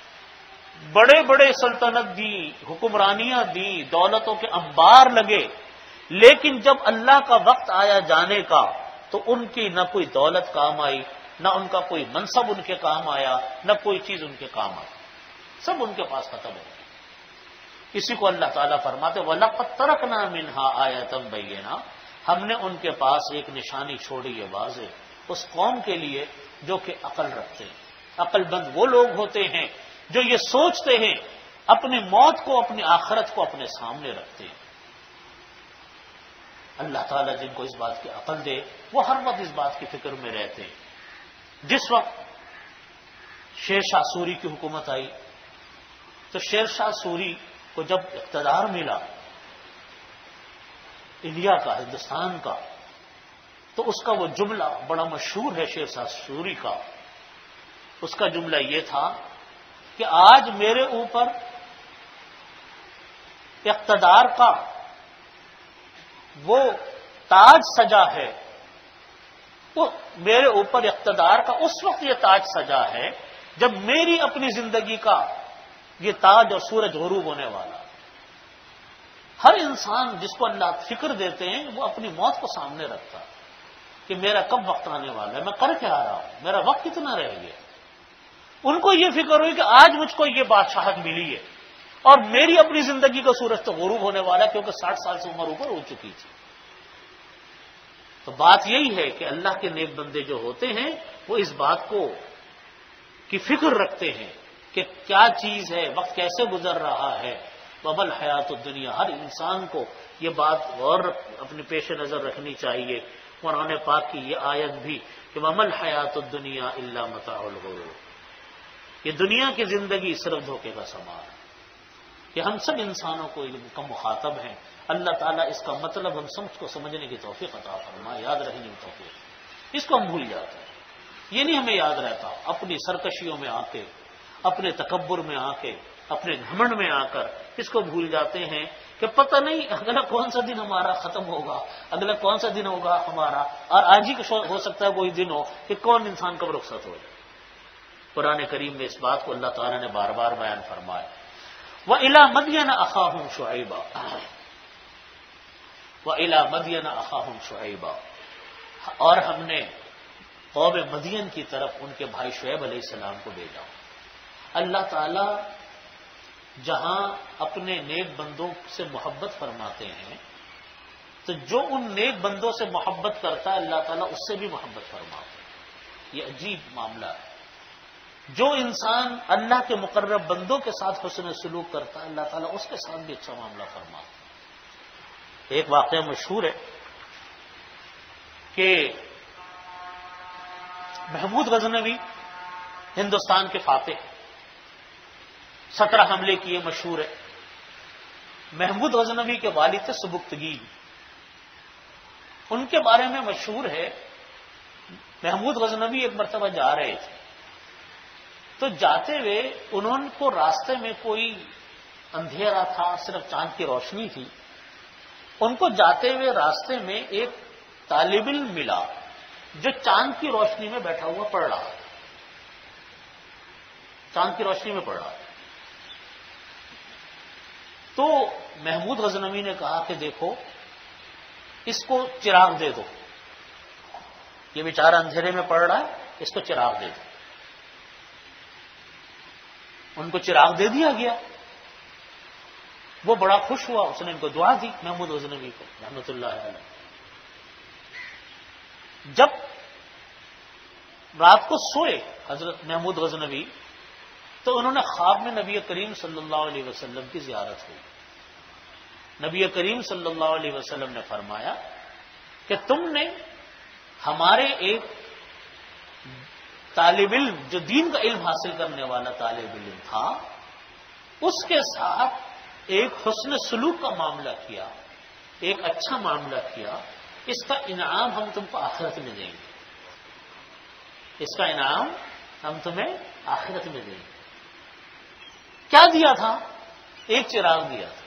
S1: بڑے بڑے سلطنت دی، حکمرانیاں دی، دولتوں کے انبار لگے، لیکن جب اللہ کا وقت آیا جانے کا تو ان کی نہ کوئی دولت کام آئی، نہ ان کا کوئی منصب ان کے کام آیا، نہ کوئی چیز ان کے کام آئی، سب ان کے پاس ختم ہو گئی۔ اسی کو اللہ تعالیٰ فرماتے وَلَقَدْ تَرَكْنَا مِنْهَا آیَةً بَيِّنَةً، ہم نے ان کے پاس ایک نشانی چھوڑی ہے واضح، اس قوم کے لیے جو کہ عقل رکھتے ہیں۔ عقل مند وہ لوگ ہوتے ہیں جو یہ سوچتے ہیں، اپنی موت کو، اپنی آخرت کو اپنے سامنے رکھتے ہیں۔ اللہ تعالیٰ جن کو اس بات کی عقل دے وہ ہر وقت اس بات کی فکر میں رہتے ہیں۔ جس وقت شیر شاہ سوری کی حکومت آئی تو شیر شاہ سوری کو جب اقتدار ملا انڈیا کا، ہندوستان کا، تو اس کا وہ جملہ بڑا مشہور ہے شیر شاہ سوری کا۔ اس کا جملہ یہ تھا کہ آج میرے اوپر اقتدار کا وہ تاج سجا ہے، وہ میرے اوپر اقتدار کا اس وقت یہ تاج سجا ہے جب میری اپنی زندگی کا یہ تاج اور سورج غروب ہونے والا۔ ہر انسان جس کو اللہ فکر دیتے ہیں وہ اپنی موت کو سامنے رکھتا کہ میرا کب وقت آنے والا ہے، میں کر کے آ رہا ہوں، میرا وقت کتنا رہ گیا۔ ان کو یہ فکر ہوئی کہ آج مجھ کو یہ بادشاہت ملی ہے اور میری اپنی زندگی کا سورج تو غروب ہونے والا ہے، کیونکہ ساٹھ سال سے عمر اوپر ہو چکی تھی۔ تو بات یہی ہے کہ اللہ کے نیک بندے جو ہوتے ہیں وہ اس بات کو کی فکر رکھتے ہیں کہ کیا چیز ہے، وقت کیسے گزر رہا ہے. وبل حیات الدنیا، ہر انسان کو یہ بات غور اپنے پیش نظر رکھنی چاہیے. قرآن پاک کی یہ آیت بھی کہ ومل حیات الدنیا الا متاع الغرور، یہ دنیا کی زندگی صرف دھوکے کا سامان ہے. کہ ہم سب انسانوں کو علم کا مخاطب ہیں. اللہ تعالیٰ اس کا مطلب ہم سمجھ کو سمجھنے کی توفیق عطا فرمائے، یاد رکھنے کی توفیق. اس کو ہم بھول جاتے ہیں، یہ نہیں ہمیں یاد رہتا. اپنی سرکشیوں میں آ کے، اپنے تکبر میں آ کے، اپنے گھمنڈ میں آ کر اس کو بھول جاتے ہیں کہ پتہ نہیں اگلا کون سا دن ہمارا ختم ہوگا، اگلا کون سا دن ہوگا ہمارا، اور آج ہی ہو سکتا ہے کوئی دن ہو کہ کون انسان کب رخصت ہو جائے. قرآن کریم میں اس بات کو اللہ تعالیٰ نے بار بار بیان فرمایا. وَإِلَى مَدْيَنَ أَخَاهُمْ شُعَيْبًا وَإِلَى مَدْيَنَ أَخَاهُمْ شُعَيْبًا، اور ہم نے قوم مدین کی طرف ان کے بھائی شعیب علیہ السلام کو بھیجا. اللہ تعالیٰ جہاں اپنے نیک بندوں سے محبت فرماتے ہیں تو جو ان نیک بندوں سے محبت کرتا ہے اللہ تعالیٰ اس سے بھی محبت فرماتے ہیں. یہ عجیب معاملہ ہے. جو انسان اللہ کے مقرب بندوں کے ساتھ حسن سلوک کرتا ہے اللہ تعالیٰ اس کے ساتھ بھی اچھا معاملہ فرماتا ہے. ایک واقعہ مشہور ہے کہ محمود غزنوی ہندوستان کے فاتح، سترہ حملے کیے، مشہور ہے. محمود غزنوی کے والد تھے سبکتگین، ان کے بارے میں مشہور ہے. محمود غزنوی ایک مرتبہ جا رہے تھے تو جاتے ہوئے انہوں کو راستے میں کوئی اندھیرا تھا، صرف چاند کی روشنی تھی. ان کو جاتے ہوئے راستے میں ایک طالب علم ملا جو چاند کی روشنی میں بیٹھا ہوا پڑھ رہا تھا، چاند کی روشنی میں پڑھ رہا تھا. تو محمود غزنوی نے کہا کہ دیکھو اس کو چراغ دے دو، یہ بیچارہ اندھیرے میں پڑھ رہا ہے، اس کو چراغ دے دو. ان کو چراغ دے دیا گیا. وہ بڑا خوش ہوا، اس نے ان کو دعا دی محمود غزنوی کو رحمۃ اللہ علیہ. جب رات کو سوئے حضرت محمود غزنوی تو انہوں نے خواب میں نبی کریم صلی اللہ علیہ وسلم کی زیارت ہوئی. نبی کریم صلی اللہ علیہ وسلم نے فرمایا کہ تم نے ہمارے ایک طالب علم جو دین کا علم حاصل کرنے والا طالب علم تھا اس کے ساتھ ایک حسن سلوک کا معاملہ کیا، ایک اچھا معاملہ کیا، اس کا انعام ہم تم کو آخرت میں دیں گے، اس کا انعام ہم تمہیں آخرت میں دیں گے. کیا دیا تھا؟ ایک چراغ دیا تھا.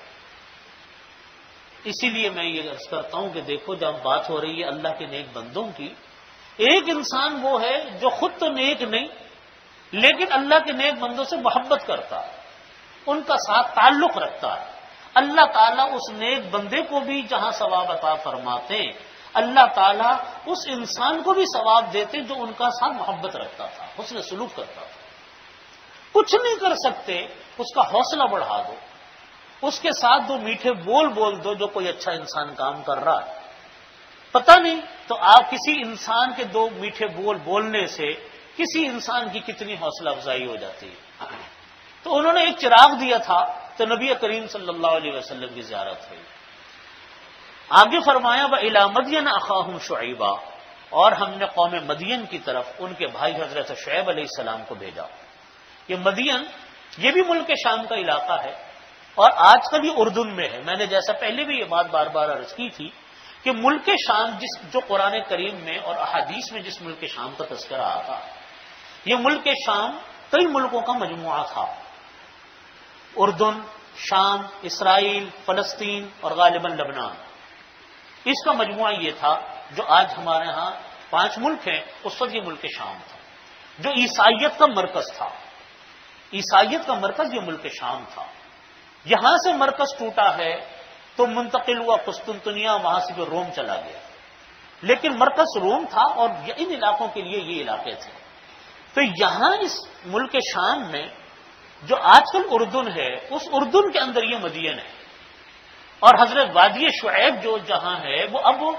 S1: اسی لیے میں یہ عرض کرتا ہوں کہ دیکھو جب بات ہو رہی ہے اللہ کے نیک بندوں کی، ایک انسان وہ ہے جو خود تو نیک نہیں لیکن اللہ کے نیک بندوں سے محبت کرتا ہے، ان کا ساتھ تعلق رکھتا ہے. اللہ تعالیٰ اس نیک بندے کو بھی جہاں ثواب عطا فرماتے ہیں اللہ تعالیٰ اس انسان کو بھی ثواب دیتے جو ان کا ساتھ محبت رکھتا تھا، حسن سلوک کرتا تھا. کچھ نہیں کر سکتے، اس کا حوصلہ بڑھا دو، اس کے ساتھ دو میٹھے بول بول دو جو کوئی اچھا انسان کام کر رہا ہے. پتہ نہیں تو آپ کسی انسان کے دو میٹھے بول بولنے سے کسی انسان کی کتنی حوصلہ افزائی ہو جاتی ہے. تو انہوں نے ایک چراغ دیا تھا تو نبی کریم صلی اللہ علیہ وسلم کی زیارت ہوئی. آگے فرمایا وَإِلَى مَدْيَنَ أَخَاهُمْ شُعَيْبًا، اور ہم نے قوم مدین کی طرف ان کے بھائی حضرت شعیب علیہ السلام کو بھیجا. یہ مدین یہ بھی ملک شام کا علاقہ ہے اور آج کل یہ اردن میں ہے. میں نے جیسا پہلے بھی یہ بات بار بار عرض کی تھی کہ ملک شام جس جو قرآن کریم میں اور احادیث میں جس ملک شام کا تذکرہ آتا یہ ملک شام کئی ملکوں کا مجموعہ تھا. اردن، شام، اسرائیل، فلسطین اور غالباً لبنان، اس کا مجموعہ یہ تھا. جو آج ہمارے ہاں پانچ ملک ہیں اس وقت یہ ملک شام تھا جو عیسائیت کا مرکز تھا. عیسائیت کا مرکز یہ ملک شام تھا. یہاں سے مرکز ٹوٹا ہے تو منتقل ہوا قسطنطنیہ، وہاں سے جو روم چلا گیا، لیکن مرکز روم تھا اور ان علاقوں کے لیے یہ علاقے تھے. تو یہاں اس ملک شام میں جو آج کل اردن ہے اس اردن کے اندر یہ مدین ہے. اور حضرت وادی شعیب جو جہاں ہے وہ اب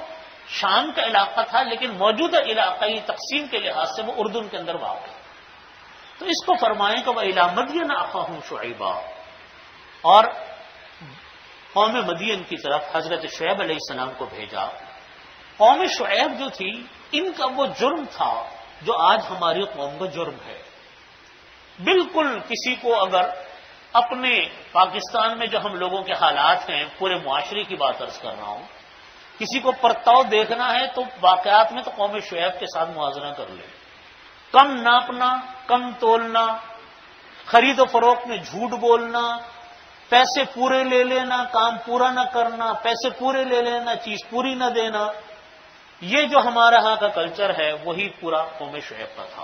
S1: شام کا علاقہ تھا، لیکن موجودہ علاقائی تقسیم کے لحاظ سے وہ اردن کے اندر واقع ہے۔ تو اس کو فرمائیں کہ وَإِلَىٰ مَدْيَنَ أَخَاهُمْ شُعَيْبًا، اور قوم مدین کی طرف حضرت شعیب علیہ السلام کو بھیجا۔ قوم شعیب جو تھی، ان کا وہ جرم تھا جو آج ہماری قوم کا جرم ہے۔ بالکل کسی کو اگر اپنے پاکستان میں جو ہم لوگوں کے حالات ہیں، پورے معاشرے کی بات عرض کر رہا ہوں، کسی کو پرتاؤ دیکھنا ہے تو واقعات میں تو قوم شعیب کے ساتھ موازنہ کر لے۔ کم ناپنا، کم تولنا، خرید و فروخت میں جھوٹ بولنا، پیسے پورے لے لینا، کام پورا نہ کرنا، پیسے پورے لے لینا، چیز پوری نہ دینا، یہ جو ہمارے ہاں کا کلچر ہے وہی پورا قوم شعیب کا تھا۔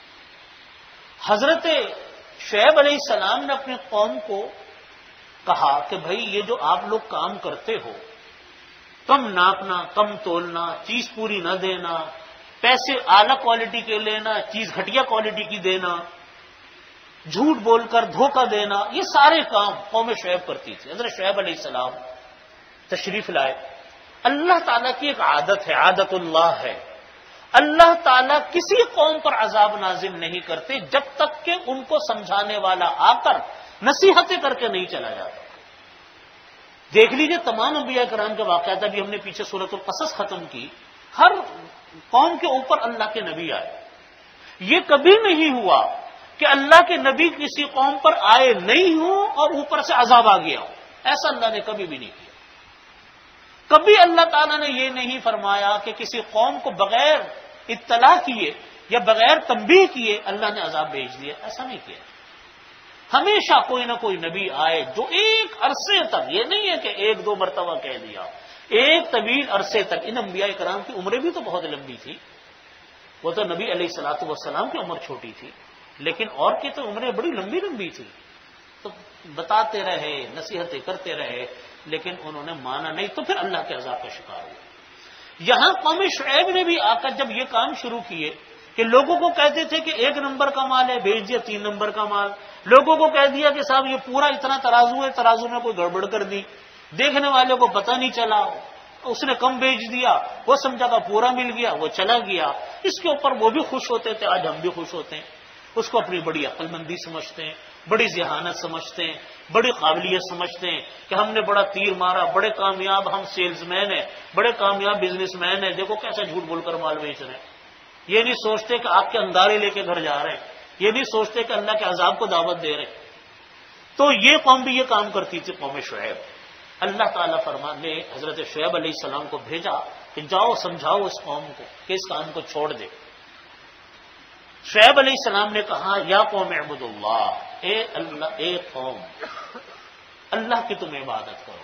S1: حضرت شعیب علیہ السلام نے اپنی قوم کو کہا کہ بھائی یہ جو آپ لوگ کام کرتے ہو، کم ناپنا، کم تولنا، چیز پوری نہ دینا، پیسے اعلی کوالٹی کے لینا، چیز گھٹیا کوالٹی کی دینا، جھوٹ بول کر دھوکہ دینا، یہ سارے کام قوم شعیب کرتی تھی۔ حضرت شعیب علیہ السلام تشریف لائے۔ اللہ تعالیٰ کی ایک عادت ہے، عادت اللہ ہے، اللہ تعالیٰ کسی قوم پر عذاب نازل نہیں کرتے جب تک کہ ان کو سمجھانے والا آ کر نصیحتیں کر کے نہیں چلا جاتا۔ دیکھ لیجئے تمام انبیاء کرام کے واقعات، ابھی ہم نے پیچھے سورۃ القصص ختم کی، ہر قوم کے اوپر اللہ کے نبی آئے۔ یہ کبھی نہیں ہوا کہ اللہ کے نبی کسی قوم پر آئے نہیں ہوں اور اوپر سے عذاب آ گیا ہو، ایسا اللہ نے کبھی بھی نہیں کیا۔ کبھی اللہ تعالیٰ نے یہ نہیں فرمایا کہ کسی قوم کو بغیر اطلاع کیے یا بغیر تنبیہ کیے اللہ نے عذاب بھیج دیا، ایسا نہیں کیا۔ ہمیشہ کوئی نہ کوئی نبی آئے جو ایک عرصے تک، یہ نہیں ہے کہ ایک دو مرتبہ کہہ دیا، ایک طویل عرصے تک۔ ان انبیاء کرام کی عمریں بھی تو بہت لمبی تھی، وہ تو نبی علیہ الصلوۃ والسلام کی عمر چھوٹی تھی، لیکن اور کی تو عمریں بڑی لمبی لمبی تھی۔ تو بتاتے رہے، نصیحتیں کرتے رہے، لیکن انہوں نے مانا نہیں، تو پھر اللہ کے عذاب کا شکار ہوئے۔ یہاں قوم شعیب نے بھی آ کر جب یہ کام شروع کیے کہ لوگوں کو کہتے تھے کہ ایک نمبر کا مال ہے، بھیج دیا تین نمبر کا مال، لوگوں کو کہہ دیا کہ صاحب یہ پورا اتنا ترازو ہے، ترازو میں کوئی گڑبڑ کر دی، دیکھنے والوں کو پتہ نہیں چلا، اس نے کم بیچ دیا، وہ سمجھا کہ پورا مل گیا، وہ چلا گیا۔ اس کے اوپر وہ بھی خوش ہوتے تھے، آج ہم بھی خوش ہوتے ہیں، اس کو اپنی بڑی عقل مندی سمجھتے ہیں، بڑی ذہانت سمجھتے ہیں، بڑی قابلیت سمجھتے ہیں کہ ہم نے بڑا تیر مارا، بڑے کامیاب ہم سیلز مین ہیں، بڑے کامیاب بزنس مین ہیں، دیکھو کیسا جھوٹ بول کر مال بیچ رہے ہیں۔ یہ نہیں سوچتے کہ آپ کے اندارے لے کے گھر جا رہے ہیں، یہ نہیں سوچتے کہ اللہ کے عذاب کو دعوت دے رہے ہیں۔ تو یہ قوم بھی یہ کام کرتی تھی، قوم شعیب۔ اللہ تعالیٰ فرمان نے حضرت شعیب علیہ السلام کو بھیجا کہ جاؤ سمجھاؤ اس قوم کو کہ اس کام کو چھوڑ دے۔ شعیب علیہ السلام نے کہا یا قوم اعبدوا اللہ، اے اللہ، اے قوم، اللہ کی تم عبادت کرو،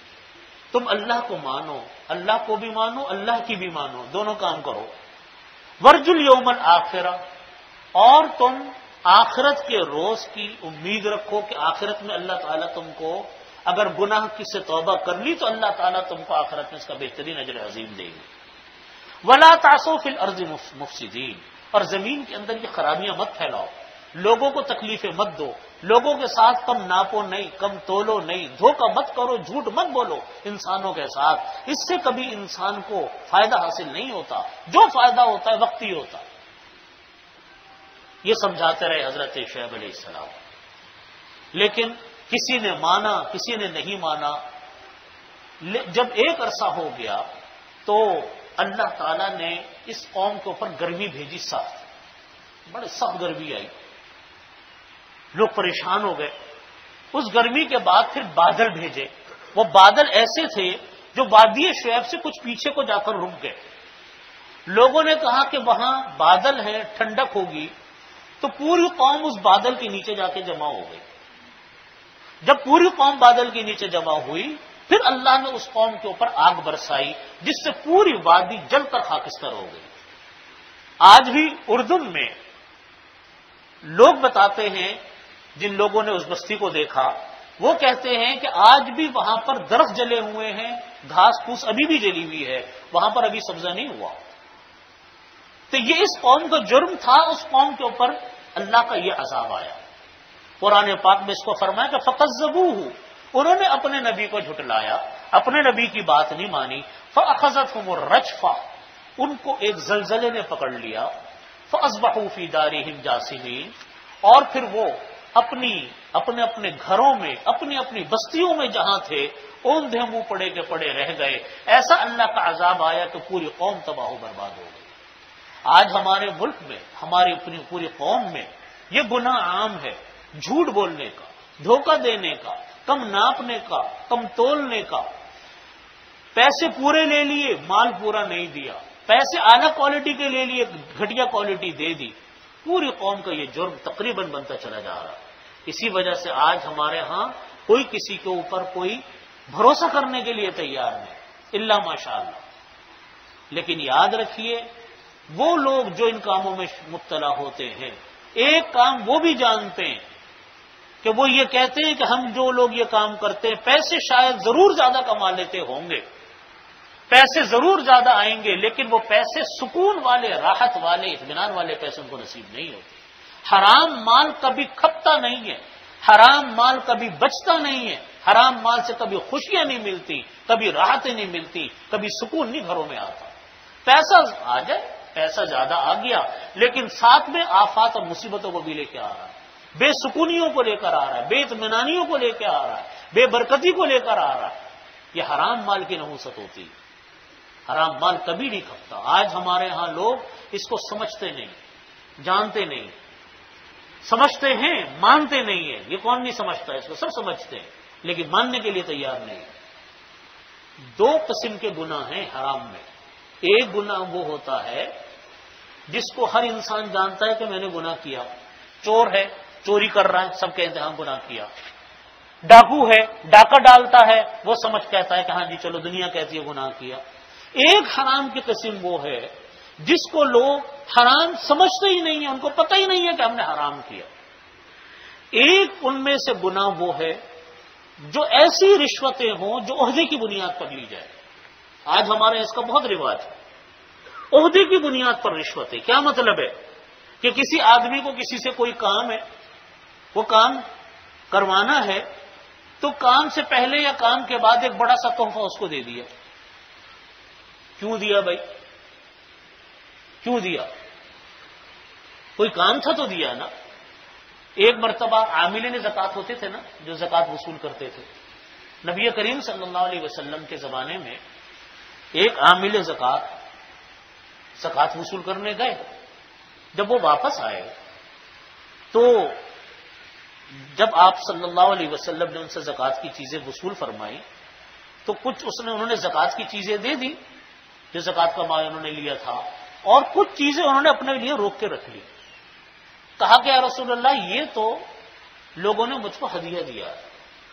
S1: تم اللہ کو مانو، اللہ کو بھی مانو، اللہ کی بھی مانو، دونوں کام کرو۔ ورجو الیوم الآخرہ، اور تم آخرت کے روز کی امید رکھو کہ آخرت میں اللہ تعالیٰ تم کو اگر گناہ کی سے توبہ کر لی تو اللہ تعالیٰ تم کو آخرت میں اس کا بہترین اجر عظیم دے گی۔ ولا تعثوا فی الارض مفسدین، اور زمین کے اندر یہ خرابیاں مت پھیلاؤ، لوگوں کو تکلیفیں مت دو، لوگوں کے ساتھ کم ناپو نہیں، کم تولو نہیں، دھوکہ مت کرو، جھوٹ مت بولو انسانوں کے ساتھ، اس سے کبھی انسان کو فائدہ حاصل نہیں ہوتا، جو فائدہ ہوتا ہے وقتی ہوتا ہے۔ یہ سمجھاتے رہے حضرت شعیب علیہ السلام، لیکن کسی نے مانا، کسی نے نہیں مانا۔ جب ایک عرصہ ہو گیا تو اللہ تعالیٰ نے اس قوم کے اوپر گرمی بھیجی، سخت، بڑے سخت گرمی آئی، لوگ پریشان ہو گئے۔ اس گرمی کے بعد پھر بادل بھیجے، وہ بادل ایسے تھے جو وادی شعیب سے کچھ پیچھے کو جا کر رک گئے۔ لوگوں نے کہا کہ وہاں بادل ہے، ٹھنڈک ہوگی، تو پوری قوم اس بادل کے نیچے جا کے جمع ہو گئی۔ جب پوری قوم بادل کے نیچے جمع ہوئی، پھر اللہ نے اس قوم کے اوپر آگ برسائی جس سے پوری وادی جل کر خاکستر ہو گئی۔ آج بھی اردن میں لوگ بتاتے ہیں، جن لوگوں نے اس بستی کو دیکھا، وہ کہتے ہیں کہ آج بھی وہاں پر درخت جلے ہوئے ہیں، گھاس پھوس ابھی بھی جلی ہوئی ہے، وہاں پر ابھی سبزہ نہیں ہوا۔ تو یہ اس قوم کا جرم تھا، اس قوم کے اوپر اللہ کا یہ عذاب آیا۔ قرآن پاک میں اس کو فرمایا کہ فَكَذَّبُوهُ، انہوں نے اپنے نبی کو جھٹلایا، اپنے نبی کی بات نہیں مانی۔ فَأَخَذَتْهُمُ الرَّجْفَةُ، ان کو ایک زلزلے نے پکڑ لیا، فَأَصْبَحُوا فِي دَارِهِمْ جَاثِمِينَ، اور پھر وہ اپنی اپنے اپنے گھروں میں، اپنی اپنی بستیوں میں جہاں تھے اوندھے منہ پڑے کے پڑے رہ گئے۔ ایسا اللہ کا عذاب آیا کہ پوری قوم تباہ و برباد ہو گئی۔ آج ہمارے ملک میں، ہماری اپنی پوری قوم میں یہ گناہ عام ہے، جھوٹ بولنے کا، دھوکہ دینے کا، کم ناپنے کا، کم تولنے کا، پیسے پورے لے لیے مال پورا نہیں دیا، پیسے اعلیٰ کوالٹی کے لے لیے گھٹیا کوالٹی دے دی، پوری قوم کا یہ جرم تقریباً بنتا چلا جا رہا ہے۔ اسی وجہ سے آج ہمارے ہاں کوئی کسی کے اوپر کوئی بھروسہ کرنے کے لیے تیار نہیں، الا ماشاء اللہ۔ لیکن یاد رکھیے، وہ لوگ جو ان کاموں میں مبتلا ہوتے ہیں، ایک کام وہ بھی جانتے ہیں کہ وہ یہ کہتے ہیں کہ ہم جو لوگ یہ کام کرتے ہیں پیسے شاید ضرور زیادہ کما لیتے ہوں گے، پیسے ضرور زیادہ آئیں گے، لیکن وہ پیسے سکون والے، راحت والے، اطمینان والے پیسے ان کو نصیب نہیں ہوتے۔ حرام مال کبھی کھپتا نہیں ہے، حرام مال کبھی بچتا نہیں ہے، حرام مال سے کبھی خوشیاں نہیں ملتی، کبھی راحتیں نہیں ملتی، کبھی سکون نہیں گھروں میں آتا۔ پیسہ آ جائے، پیسہ زیادہ آ گیا، لیکن ساتھ میں آفات اور مصیبتوں کو بھی لے کے آ رہا ہے، بے سکونیوں کو لے کر آ رہا ہے، بے اطمینانیوں کو لے کے آ رہا ہے، بے برکتی کو لے کر آ رہا ہے۔ یہ حرام مال کی نحوست ہوتی ہے، حرام مال کبھی نہیں کھپتا۔ آج ہمارے ہاں لوگ اس کو سمجھتے نہیں، جانتے نہیں، سمجھتے ہیں مانتے نہیں ہیں۔ یہ کون نہیں سمجھتا، اس کو سب سمجھتے ہیں لیکن ماننے کے لیے تیار نہیں۔ دو قسم کے گناہ ہیں حرام میں۔ ایک گناہ وہ ہوتا ہے جس کو ہر انسان جانتا ہے کہ میں نے گناہ کیا، چور ہے چوری کر رہا ہے، سب کہتے ہیں ہاں گناہ کیا، ڈاکو ہے ڈاکہ ڈالتا ہے، وہ سمجھ کہتا ہے کہ ہاں جی چلو دنیا کہتی ہے گناہ کیا۔ ایک حرام کی قسم وہ ہے جس کو لوگ حرام سمجھتے ہی نہیں ہیں، ان کو پتہ ہی نہیں ہے کہ ہم نے حرام کیا۔ ایک ان میں سے گناہ وہ ہے جو ایسی رشوتیں ہوں جو عہدے کی بنیاد پر لی جائے۔ آج ہمارے اس کا بہت رواج ہے، عہدے کی بنیاد پر رشوتیں۔ کیا مطلب ہے کہ کسی آدمی کو کسی سے کوئی کام ہے، وہ کام کروانا ہے، تو کام سے پہلے یا کام کے بعد ایک بڑا سا تحفہ اس کو دے دیا۔ کیوں دیا بھائی؟ کیوں دیا؟ کوئی کام تھا تو دیا نا۔ ایک مرتبہ عاملین زکوٰۃ ہوتے تھے نا، جو زکوٰۃ وصول کرتے تھے، نبی کریم صلی اللہ علیہ وسلم کے زمانے میں ایک عامل زکوٰۃ زکوٰۃ وصول کرنے گئے۔ جب وہ واپس آئے تو جب آپ صلی اللہ علیہ وسلم نے ان سے زکوٰۃ کی چیزیں وصول فرمائی تو کچھ اس نے انہوں نے زکوٰۃ کی چیزیں دے دی جو زکوٰۃ کا مال انہوں نے لیا تھا، اور کچھ چیزیں انہوں نے اپنے لیے روک کے رکھ لی۔ کہا کہ یا رسول اللہ یہ تو لوگوں نے مجھ کو ہدیہ دیا ہے۔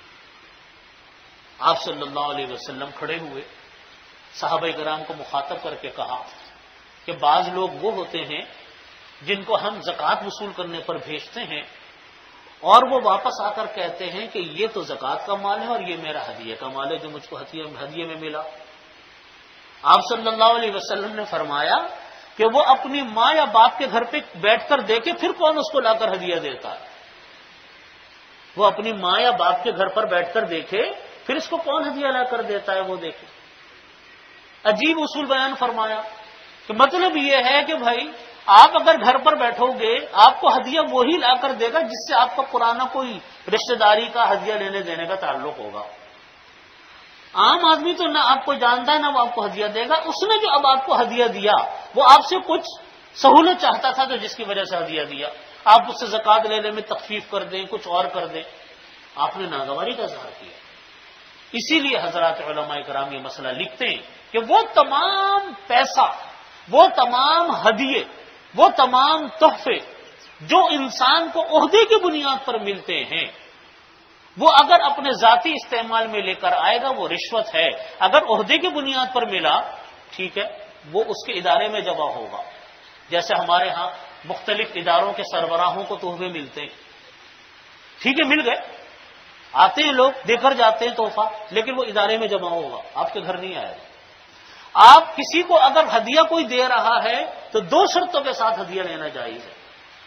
S1: آپ صلی اللہ علیہ وسلم کھڑے ہوئے، صحابہ کرام کو مخاطب کر کے کہا کہ بعض لوگ وہ ہوتے ہیں جن کو ہم زکوٰۃ وصول کرنے پر بھیجتے ہیں اور وہ واپس آ کر کہتے ہیں کہ یہ تو زکوٰۃ کا مال ہے اور یہ میرا ہدیہ کا مال ہے جو مجھ کو ہدیے میں ملا۔ آپ صلی اللہ علیہ وسلم نے فرمایا کہ وہ اپنی ماں یا باپ کے گھر پہ بیٹھ کر دیکھے پھر کون اس کو لا کر ہدیہ دیتا ہے۔ وہ اپنی ماں یا باپ کے گھر پر بیٹھ کر دیکھے پھر اس کو کون ہدیہ لا کر دیتا ہے، وہ دیکھے۔ عجیب اصول بیان فرمایا کہ مطلب یہ ہے کہ بھائی آپ اگر گھر پر بیٹھو گے آپ کو ہدیہ وہی لا کر دے گا جس سے آپ کا پرانا کوئی رشتہ داری کا ہدیہ لینے دینے کا تعلق ہوگا۔ عام آدمی تو نہ آپ کو جانتا ہے نہ وہ آپ کو ہدیہ دے گا۔ اس نے جو اب آپ کو ہدیہ دیا وہ آپ سے کچھ سہولت چاہتا تھا تو جس کی وجہ سے ہدیہ دیا، آپ اس سے زکوٰۃ لینے میں تخفیف کر دیں، کچھ اور کر دیں، آپ نے ناگواری کا اظہار کیا۔ اسی لیے حضرات علماء کرام یہ مسئلہ لکھتے ہیں کہ وہ تمام پیسہ، وہ تمام ہدیے، وہ تمام تحفے جو انسان کو عہدے کی بنیاد پر ملتے ہیں وہ اگر اپنے ذاتی استعمال میں لے کر آئے گا وہ رشوت ہے۔ اگر عہدے کی بنیاد پر ملا ٹھیک ہے، وہ اس کے ادارے میں جمع ہوگا۔ جیسے ہمارے ہاں مختلف اداروں کے سربراہوں کو تحفے ملتے ہیں، ٹھیک ہے مل گئے، آتے ہیں لوگ دے کر جاتے ہیں تحفہ، لیکن وہ ادارے میں جمع ہوگا، آپ کے گھر نہیں آئے گا۔ آپ کسی کو اگر ہدیہ کوئی دے رہا ہے تو دو شرطوں کے ساتھ ہدیہ لینا جائز ہے،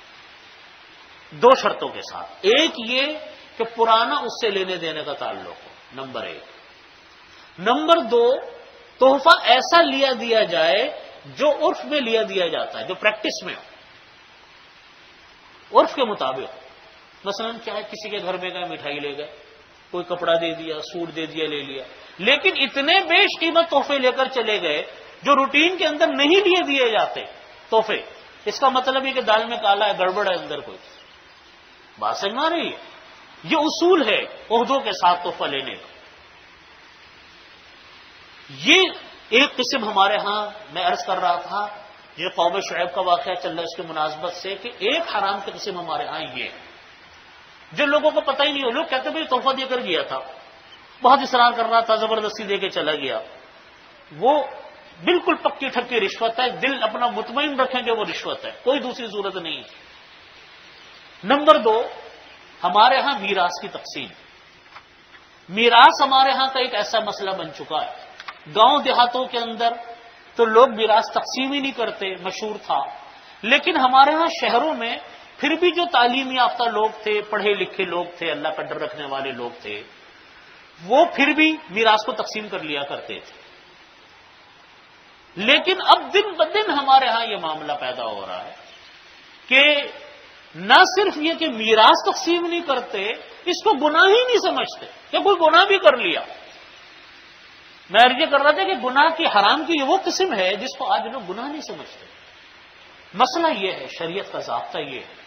S1: دو شرطوں کے ساتھ۔ ایک یہ کہ پرانا اس سے لینے دینے کا تعلق ہو، نمبر ایک۔ نمبر دو تحفہ ایسا لیا دیا جائے جو عرف میں لیا دیا جاتا ہے، جو پریکٹس میں ہو، عرف کے مطابق. مثلا کیا ہے، کسی کے گھر میں گئے مٹھائی لے گئے، کوئی کپڑا دے دیا، سوٹ دے دیا، لے لیا، لیکن اتنے بیش قیمت تحفے لے کر چلے گئے جو روٹین کے اندر نہیں لیے دیے جاتے تحفے. اس کا مطلب یہ کہ دال میں کالا ہے، گڑبڑ ہے اندر کوئی. بات سمجھ آ رہی ہے؟ یہ اصول ہے عہدوں کے ساتھ تحفہ لینے کا. یہ ایک قسم ہمارے ہاں میں عرض کر رہا تھا، یہ قوم شعیب کا واقعہ چل رہا ہے اس کے مناسبت سے، کہ ایک حرام کی قسم ہمارے ہاں یہ ہے جو لوگوں کو پتہ ہی نہیں ہو. لوگ کہتے بھائی تحفہ دے کر گیا تھا، بہت اصرار کر رہا تھا، زبردستی دے کے چلا گیا. وہ بالکل پکی ٹھپکی رشوت ہے. دل اپنا مطمئن رکھیں کہ وہ رشوت ہے، کوئی دوسری صورت نہیں. نمبر دو، ہمارے ہاں میراث کی تقسیم. میراث ہمارے ہاں کا ایک ایسا مسئلہ بن چکا ہے. گاؤں دیہاتوں کے اندر تو لوگ میراث تقسیم ہی نہیں کرتے، مشہور تھا. لیکن ہمارے ہاں شہروں میں پھر بھی جو تعلیم یافتہ لوگ تھے، پڑھے لکھے لوگ تھے، اللہ کا ڈر رکھنے والے لوگ تھے، وہ پھر بھی میراث کو تقسیم کر لیا کرتے تھے. لیکن اب دن بدن ہمارے ہاں یہ معاملہ پیدا ہو رہا ہے کہ نہ صرف یہ کہ میراث تقسیم نہیں کرتے، اس کو گناہ ہی نہیں سمجھتے کہ کوئی گناہ بھی کر لیا. میں یہ کر رہا تھا کہ گناہ کی حرام کی وہ قسم ہے جس کو آج لوگ گناہ نہیں سمجھتے. مسئلہ یہ ہے، شریعت کا ضابطہ یہ ہے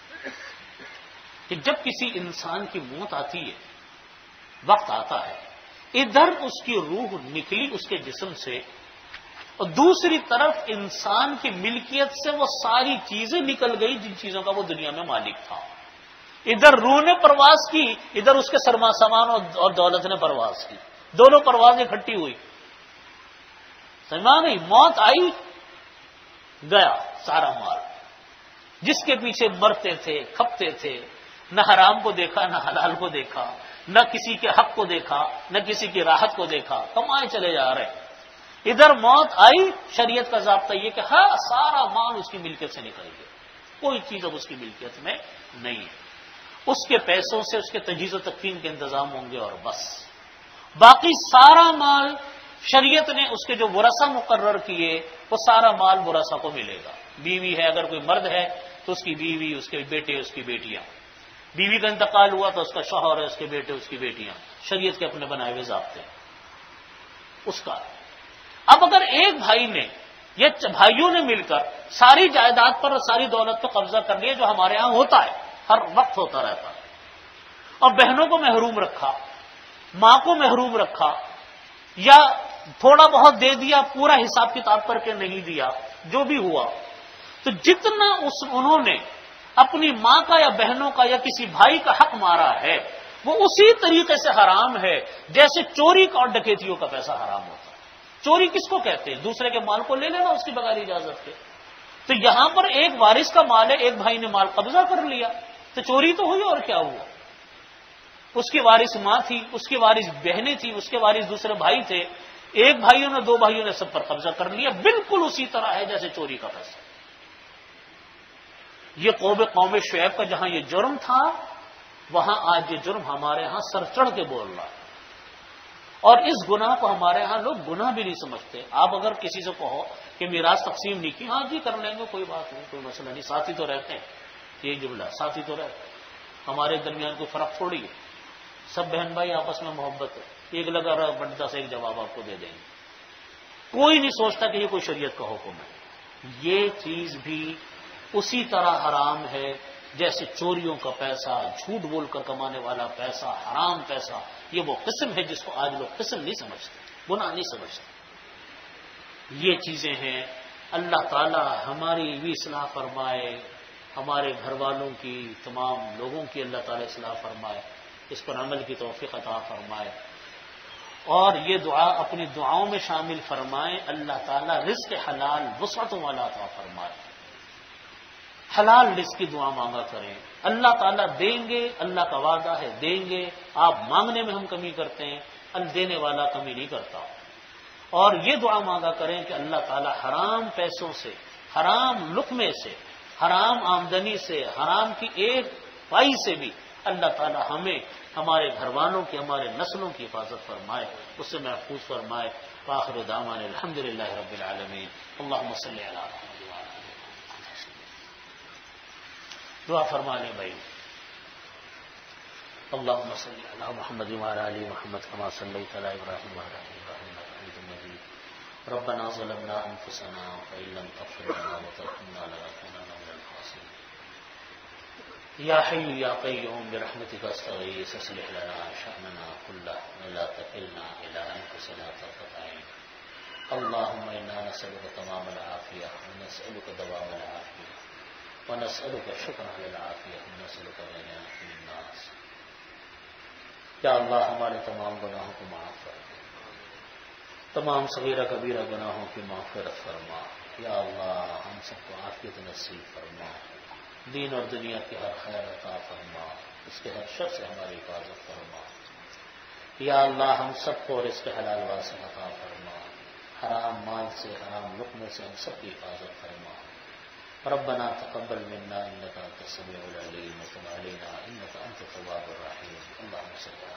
S1: کہ جب کسی انسان کی موت آتی ہے، وقت آتا ہے، ادھر اس کی روح نکلی اس کے جسم سے، اور دوسری طرف انسان کی ملکیت سے وہ ساری چیزیں نکل گئی جن چیزوں کا وہ دنیا میں مالک تھا. ادھر روح نے پرواز کی، ادھر اس کے سرما سامان اور دولت نے پرواز کی. دونوں پروازیں اکٹھی ہوئی. سمجھا نہیں؟ موت آئی، گیا سارا مال. جس کے پیچھے مرتے تھے، کھپتے تھے، نہ حرام کو دیکھا، نہ حلال کو دیکھا، نہ کسی کے حق کو دیکھا، نہ کسی کی راحت کو دیکھا، کمائے چلے جا رہے. ادھر موت آئی، شریعت کا ضابطہ یہ کہ ہاں سارا مال اس کی ملکیت سے نکل گیا، کوئی چیز اب اس کی ملکیت میں نہیں ہے. اس کے پیسوں سے اس کے تجہیز و تکفین کے انتظام ہوں گے اور بس. باقی سارا مال شریعت نے اس کے جو ورثہ مقرر کیے وہ سارا مال ورثہ کو ملے گا. بیوی ہے، اگر کوئی مرد ہے تو اس کی بیوی، اس کے بیٹے، اس کی بیٹیاں. بیوی کا انتقال ہوا تو اس کا شوہر ہے، اس کے بیٹے، اس کی بیٹیاں. شریعت کے اپنے بنائے ہوئے ضابطے اس کا. اب اگر ایک بھائی نے یا بھائیوں نے مل کر ساری جائیداد پر اور ساری دولت پر قبضہ کر لیا، جو ہمارے ہاں ہوتا ہے، ہر وقت ہوتا رہتا ہے، اور بہنوں کو محروم رکھا، ماں کو محروم رکھا، یا تھوڑا بہت دے دیا، پورا حساب کتاب کر کے نہیں دیا، جو بھی ہوا، تو جتنا اس انہوں نے اپنی ماں کا یا بہنوں کا یا کسی بھائی کا حق مارا ہے وہ اسی طریقے سے حرام ہے جیسے چوری کا اور ڈکیتیوں کا پیسہ حرام ہوتا ہے. چوری کس کو کہتے ہیں؟ دوسرے کے مال کو لے لینا اس کی بغیر اجازت کے. تو یہاں پر ایک وارث کا مال ہے، ایک بھائی نے مال قبضہ کر لیا تو چوری تو ہوئی، اور کیا ہوا؟ اس کی وارث ماں تھی، اس کی وارث بہنیں تھی، اس کے وارث دوسرے بھائی تھے. ایک بھائیوں نے، دو بھائیوں نے سب پر قبضہ کر لیا، بالکل اسی طرح ہے جیسے چوری کا پیسہ. یہ قوم قوم شعیب کا جہاں یہ جرم تھا، وہاں آج یہ جرم ہمارے ہاں سر چڑھ کے بول رہا ہے. اور اس گناہ کو ہمارے ہاں لوگ گناہ بھی نہیں سمجھتے. آپ اگر کسی سے کہو کہ میراث تقسیم نہیں کی، ہاں جی کر لیں گے، کوئی بات نہیں، کوئی مسئلہ نہیں، ساتھی تو رہتے ہیں. یہ جملہ ساتھی تو رہتے ہیں، ہمارے درمیان کوئی فرق تھوڑی ہے، سب بہن بھائی آپس میں محبت ہے. ایک لگا رہا بنتا سے ایک جواب آپ کو دے دیں گے. کوئی نہیں سوچتا کہ یہ کوئی شریعت کا حکم ہے. یہ چیز بھی اسی طرح حرام ہے جیسے چوریوں کا پیسہ، جھوٹ بول کر کمانے والا پیسہ، حرام پیسہ. یہ وہ قسم ہے جس کو آج لوگ قسم نہیں سمجھتے، گناہ نہیں سمجھتے. یہ چیزیں ہیں. اللہ تعالی ہماری بھی اصلاح فرمائے، ہمارے گھر والوں کی، تمام لوگوں کی اللہ تعالی اصلاح فرمائے، اس پر عمل کی توفیق عطا فرمائے. اور یہ دعا اپنی دعاؤں میں شامل فرمائیں. اللہ تعالیٰ رزق حلال وسعتوں والا عطا فرمائے. حلال رزق کی دعا مانگا کریں، اللہ تعالیٰ دیں گے، اللہ کا وعدہ ہے دیں گے. آپ مانگنے میں ہم کمی کرتے ہیں، اللہ دینے والا کمی نہیں کرتا. اور یہ دعا مانگا کریں کہ اللہ تعالیٰ حرام پیسوں سے، حرام لقمے سے، حرام آمدنی سے، حرام کی ایک پائی سے بھی اللہ تعالیٰ ہمیں، ہمارے گھر والوں کی، ہمارے نسلوں کی حفاظت فرمائے، اس سے محفوظ فرمائے. وآخر دعوانا الحمد للہ رب العالمین. اللہم صلی علی محمد وعلی آل محمد. دعا فرما لیں بھائی. اللہم صلی علی محمد وعلی آل محمد کما صلیت علی ابراہیم وعلی آل ابراہیم انک حمید مجید. ربنا ظلمنا انفسنا وإن لم تغفر لنا وترحمنا لنكونن من الخاسرين. یا حی یا قیوم برحمتک استغیث اصلح لنا شأننا كله ولا تکلنا إلى أنفسنا طرفة عین. اللهم إنا نسألك تمام العافية ونسألك دوام العافية ونسألك الشكر على العافية ونسألك غنى عن الناس. یا اللہ ہمارے تمام گناہوں کو معاف کر دے، تمام صغیرہ کبیرہ گناہوں کی مغفرت فرما. یا اللہ ہم سب کو عافیت نصیب فرما، دین اور دنیا کی ہر خیر عطا فرما، اس کے ہر شر سے ہماری حفاظت فرما. یا اللہ ہم سب کو رزق حلال واسع عطا فرما، حرام مال سے حرام لقمے سے ہم سب کی حفاظت فرما. ربنا تقبل منا انك انت السميع العليم وتب علينا انك انت التواب الرحيم. اللهم صل